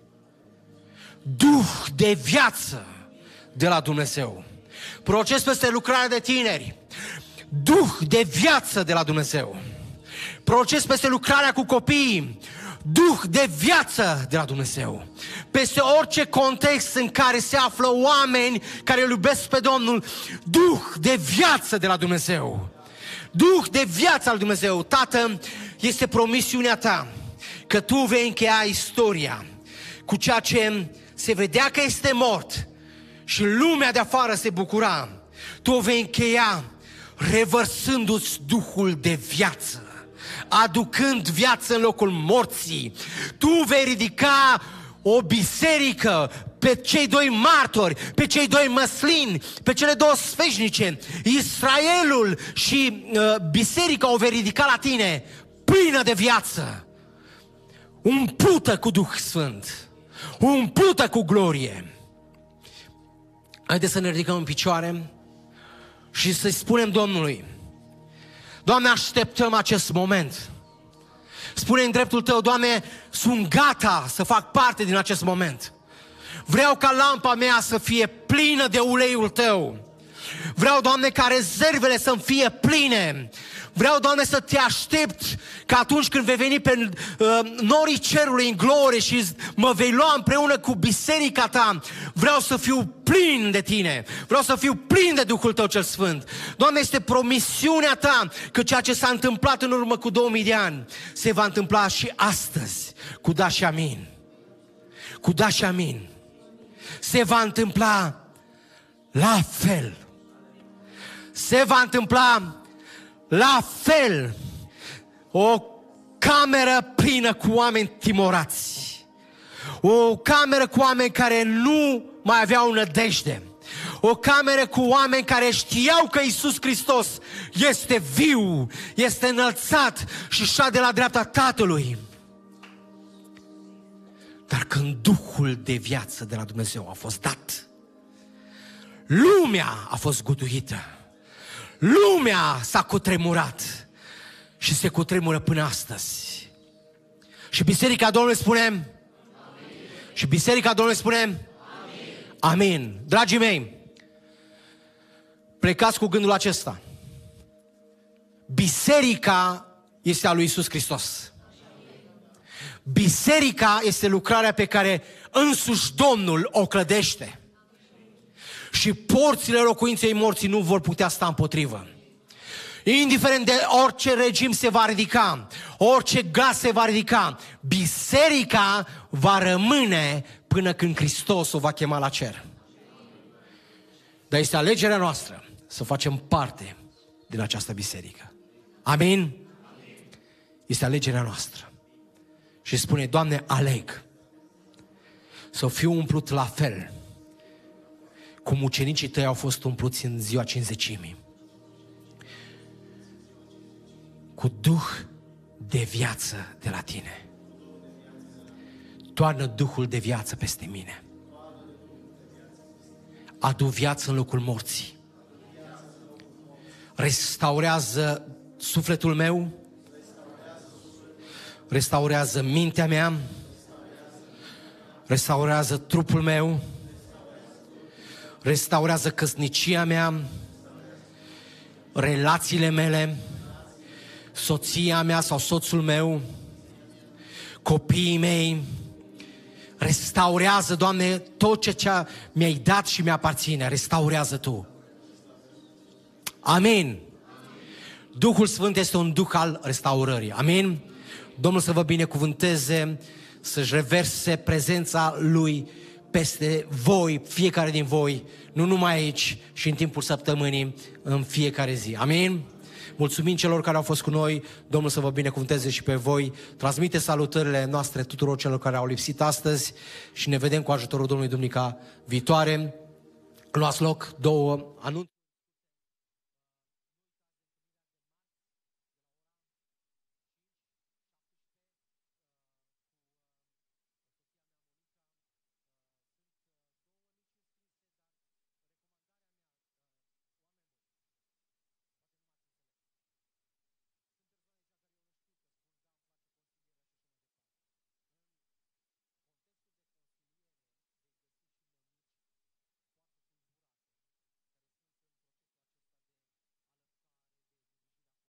Duh de viață de la Dumnezeu. Prorocesc peste lucrarea de tineri Duh de viață de la Dumnezeu. Prorocesc peste lucrarea cu copiii Duh de viață de la Dumnezeu. Peste orice context în care se află oameni care îl iubesc pe Domnul, Duh de viață de la Dumnezeu. Duh de viață al Dumnezeu. Tată, este promisiunea ta că tu vei încheia istoria cu ceea ce se vedea că este mort și lumea de afară se bucura. Tu o vei încheia revărsându-ți Duhul de viață, aducând viață în locul morții. Tu vei ridica o biserică, pe cei doi martori, pe cei doi măslini, pe cele două sfeșnice. Israelul și uh, biserica o vei ridica la tine, plină de viață, umplută cu Duh Sfânt, umplută cu glorie. Haideți să ne ridicăm în picioare și să-i spunem Domnului: Doamne, așteptăm acest moment. Spune în dreptul Tău: Doamne, sunt gata să fac parte din acest moment. Vreau ca lampa mea să fie plină de uleiul Tău. Vreau, Doamne, ca rezervele să-mi fie pline. Vreau, Doamne, să te aștept că atunci când vei veni pe uh, norii cerului în glorie și mă vei lua împreună cu biserica ta, vreau să fiu plin de tine, vreau să fiu plin de Duhul tău cel Sfânt. Doamne, este promisiunea ta că ceea ce s-a întâmplat în urmă cu două mii de ani se va întâmpla și astăzi, cu da și amin. Cu da și amin. Se va întâmpla la fel. Se va întâmpla la fel. O cameră plină cu oameni timorați. O cameră cu oameni care nu mai aveau nădejde. O cameră cu oameni care știau că Iisus Hristos este viu, este înălțat și șade la dreapta Tatălui. Dar când Duhul de viață de la Dumnezeu a fost dat, lumea a fost guduită. Lumea s-a cutremurat și se cutremură până astăzi. Și Biserica Domnului spune Amin. Și Biserica Domnului spune Amin. Amin. Dragii mei, plecați cu gândul acesta. Biserica este a lui Iisus Hristos. Biserica este lucrarea pe care însuși Domnul o clădește. Și porțile locuinței morții nu vor putea sta împotrivă. Indiferent de orice regim se va ridica, orice gaz se va ridica, biserica va rămâne până când Hristos o va chema la cer. Dar este alegerea noastră să facem parte din această biserică. Amin? Este alegerea noastră. Și spune, Doamne, aleg să fiu umplut la fel cum ucenicii tăi au fost umpluți în ziua cincizecimii. Cu Duh de viață de la tine. Toarnă Duhul de viață peste mine. Adu viață în locul morții. Restaurează sufletul meu. Restaurează mintea mea. Restaurează trupul meu. Restaurează căsnicia mea. Relațiile mele. Soția mea sau soțul meu. Copiii mei. Restaurează, Doamne, tot ce mi-ai dat și mi-aparține. Restaurează Tu. Amin. Duhul Sfânt este un duh al restaurării. Amin. Domnul să vă binecuvânteze, să-și reverse prezența Lui peste voi, fiecare din voi, nu numai aici, și în timpul săptămânii, în fiecare zi. Amin. Mulțumim celor care au fost cu noi, Domnul să vă binecuvânteze și pe voi. Transmite salutările noastre tuturor celor care au lipsit astăzi și ne vedem cu ajutorul Domnului duminica viitoare. Luați loc, două anunțuri.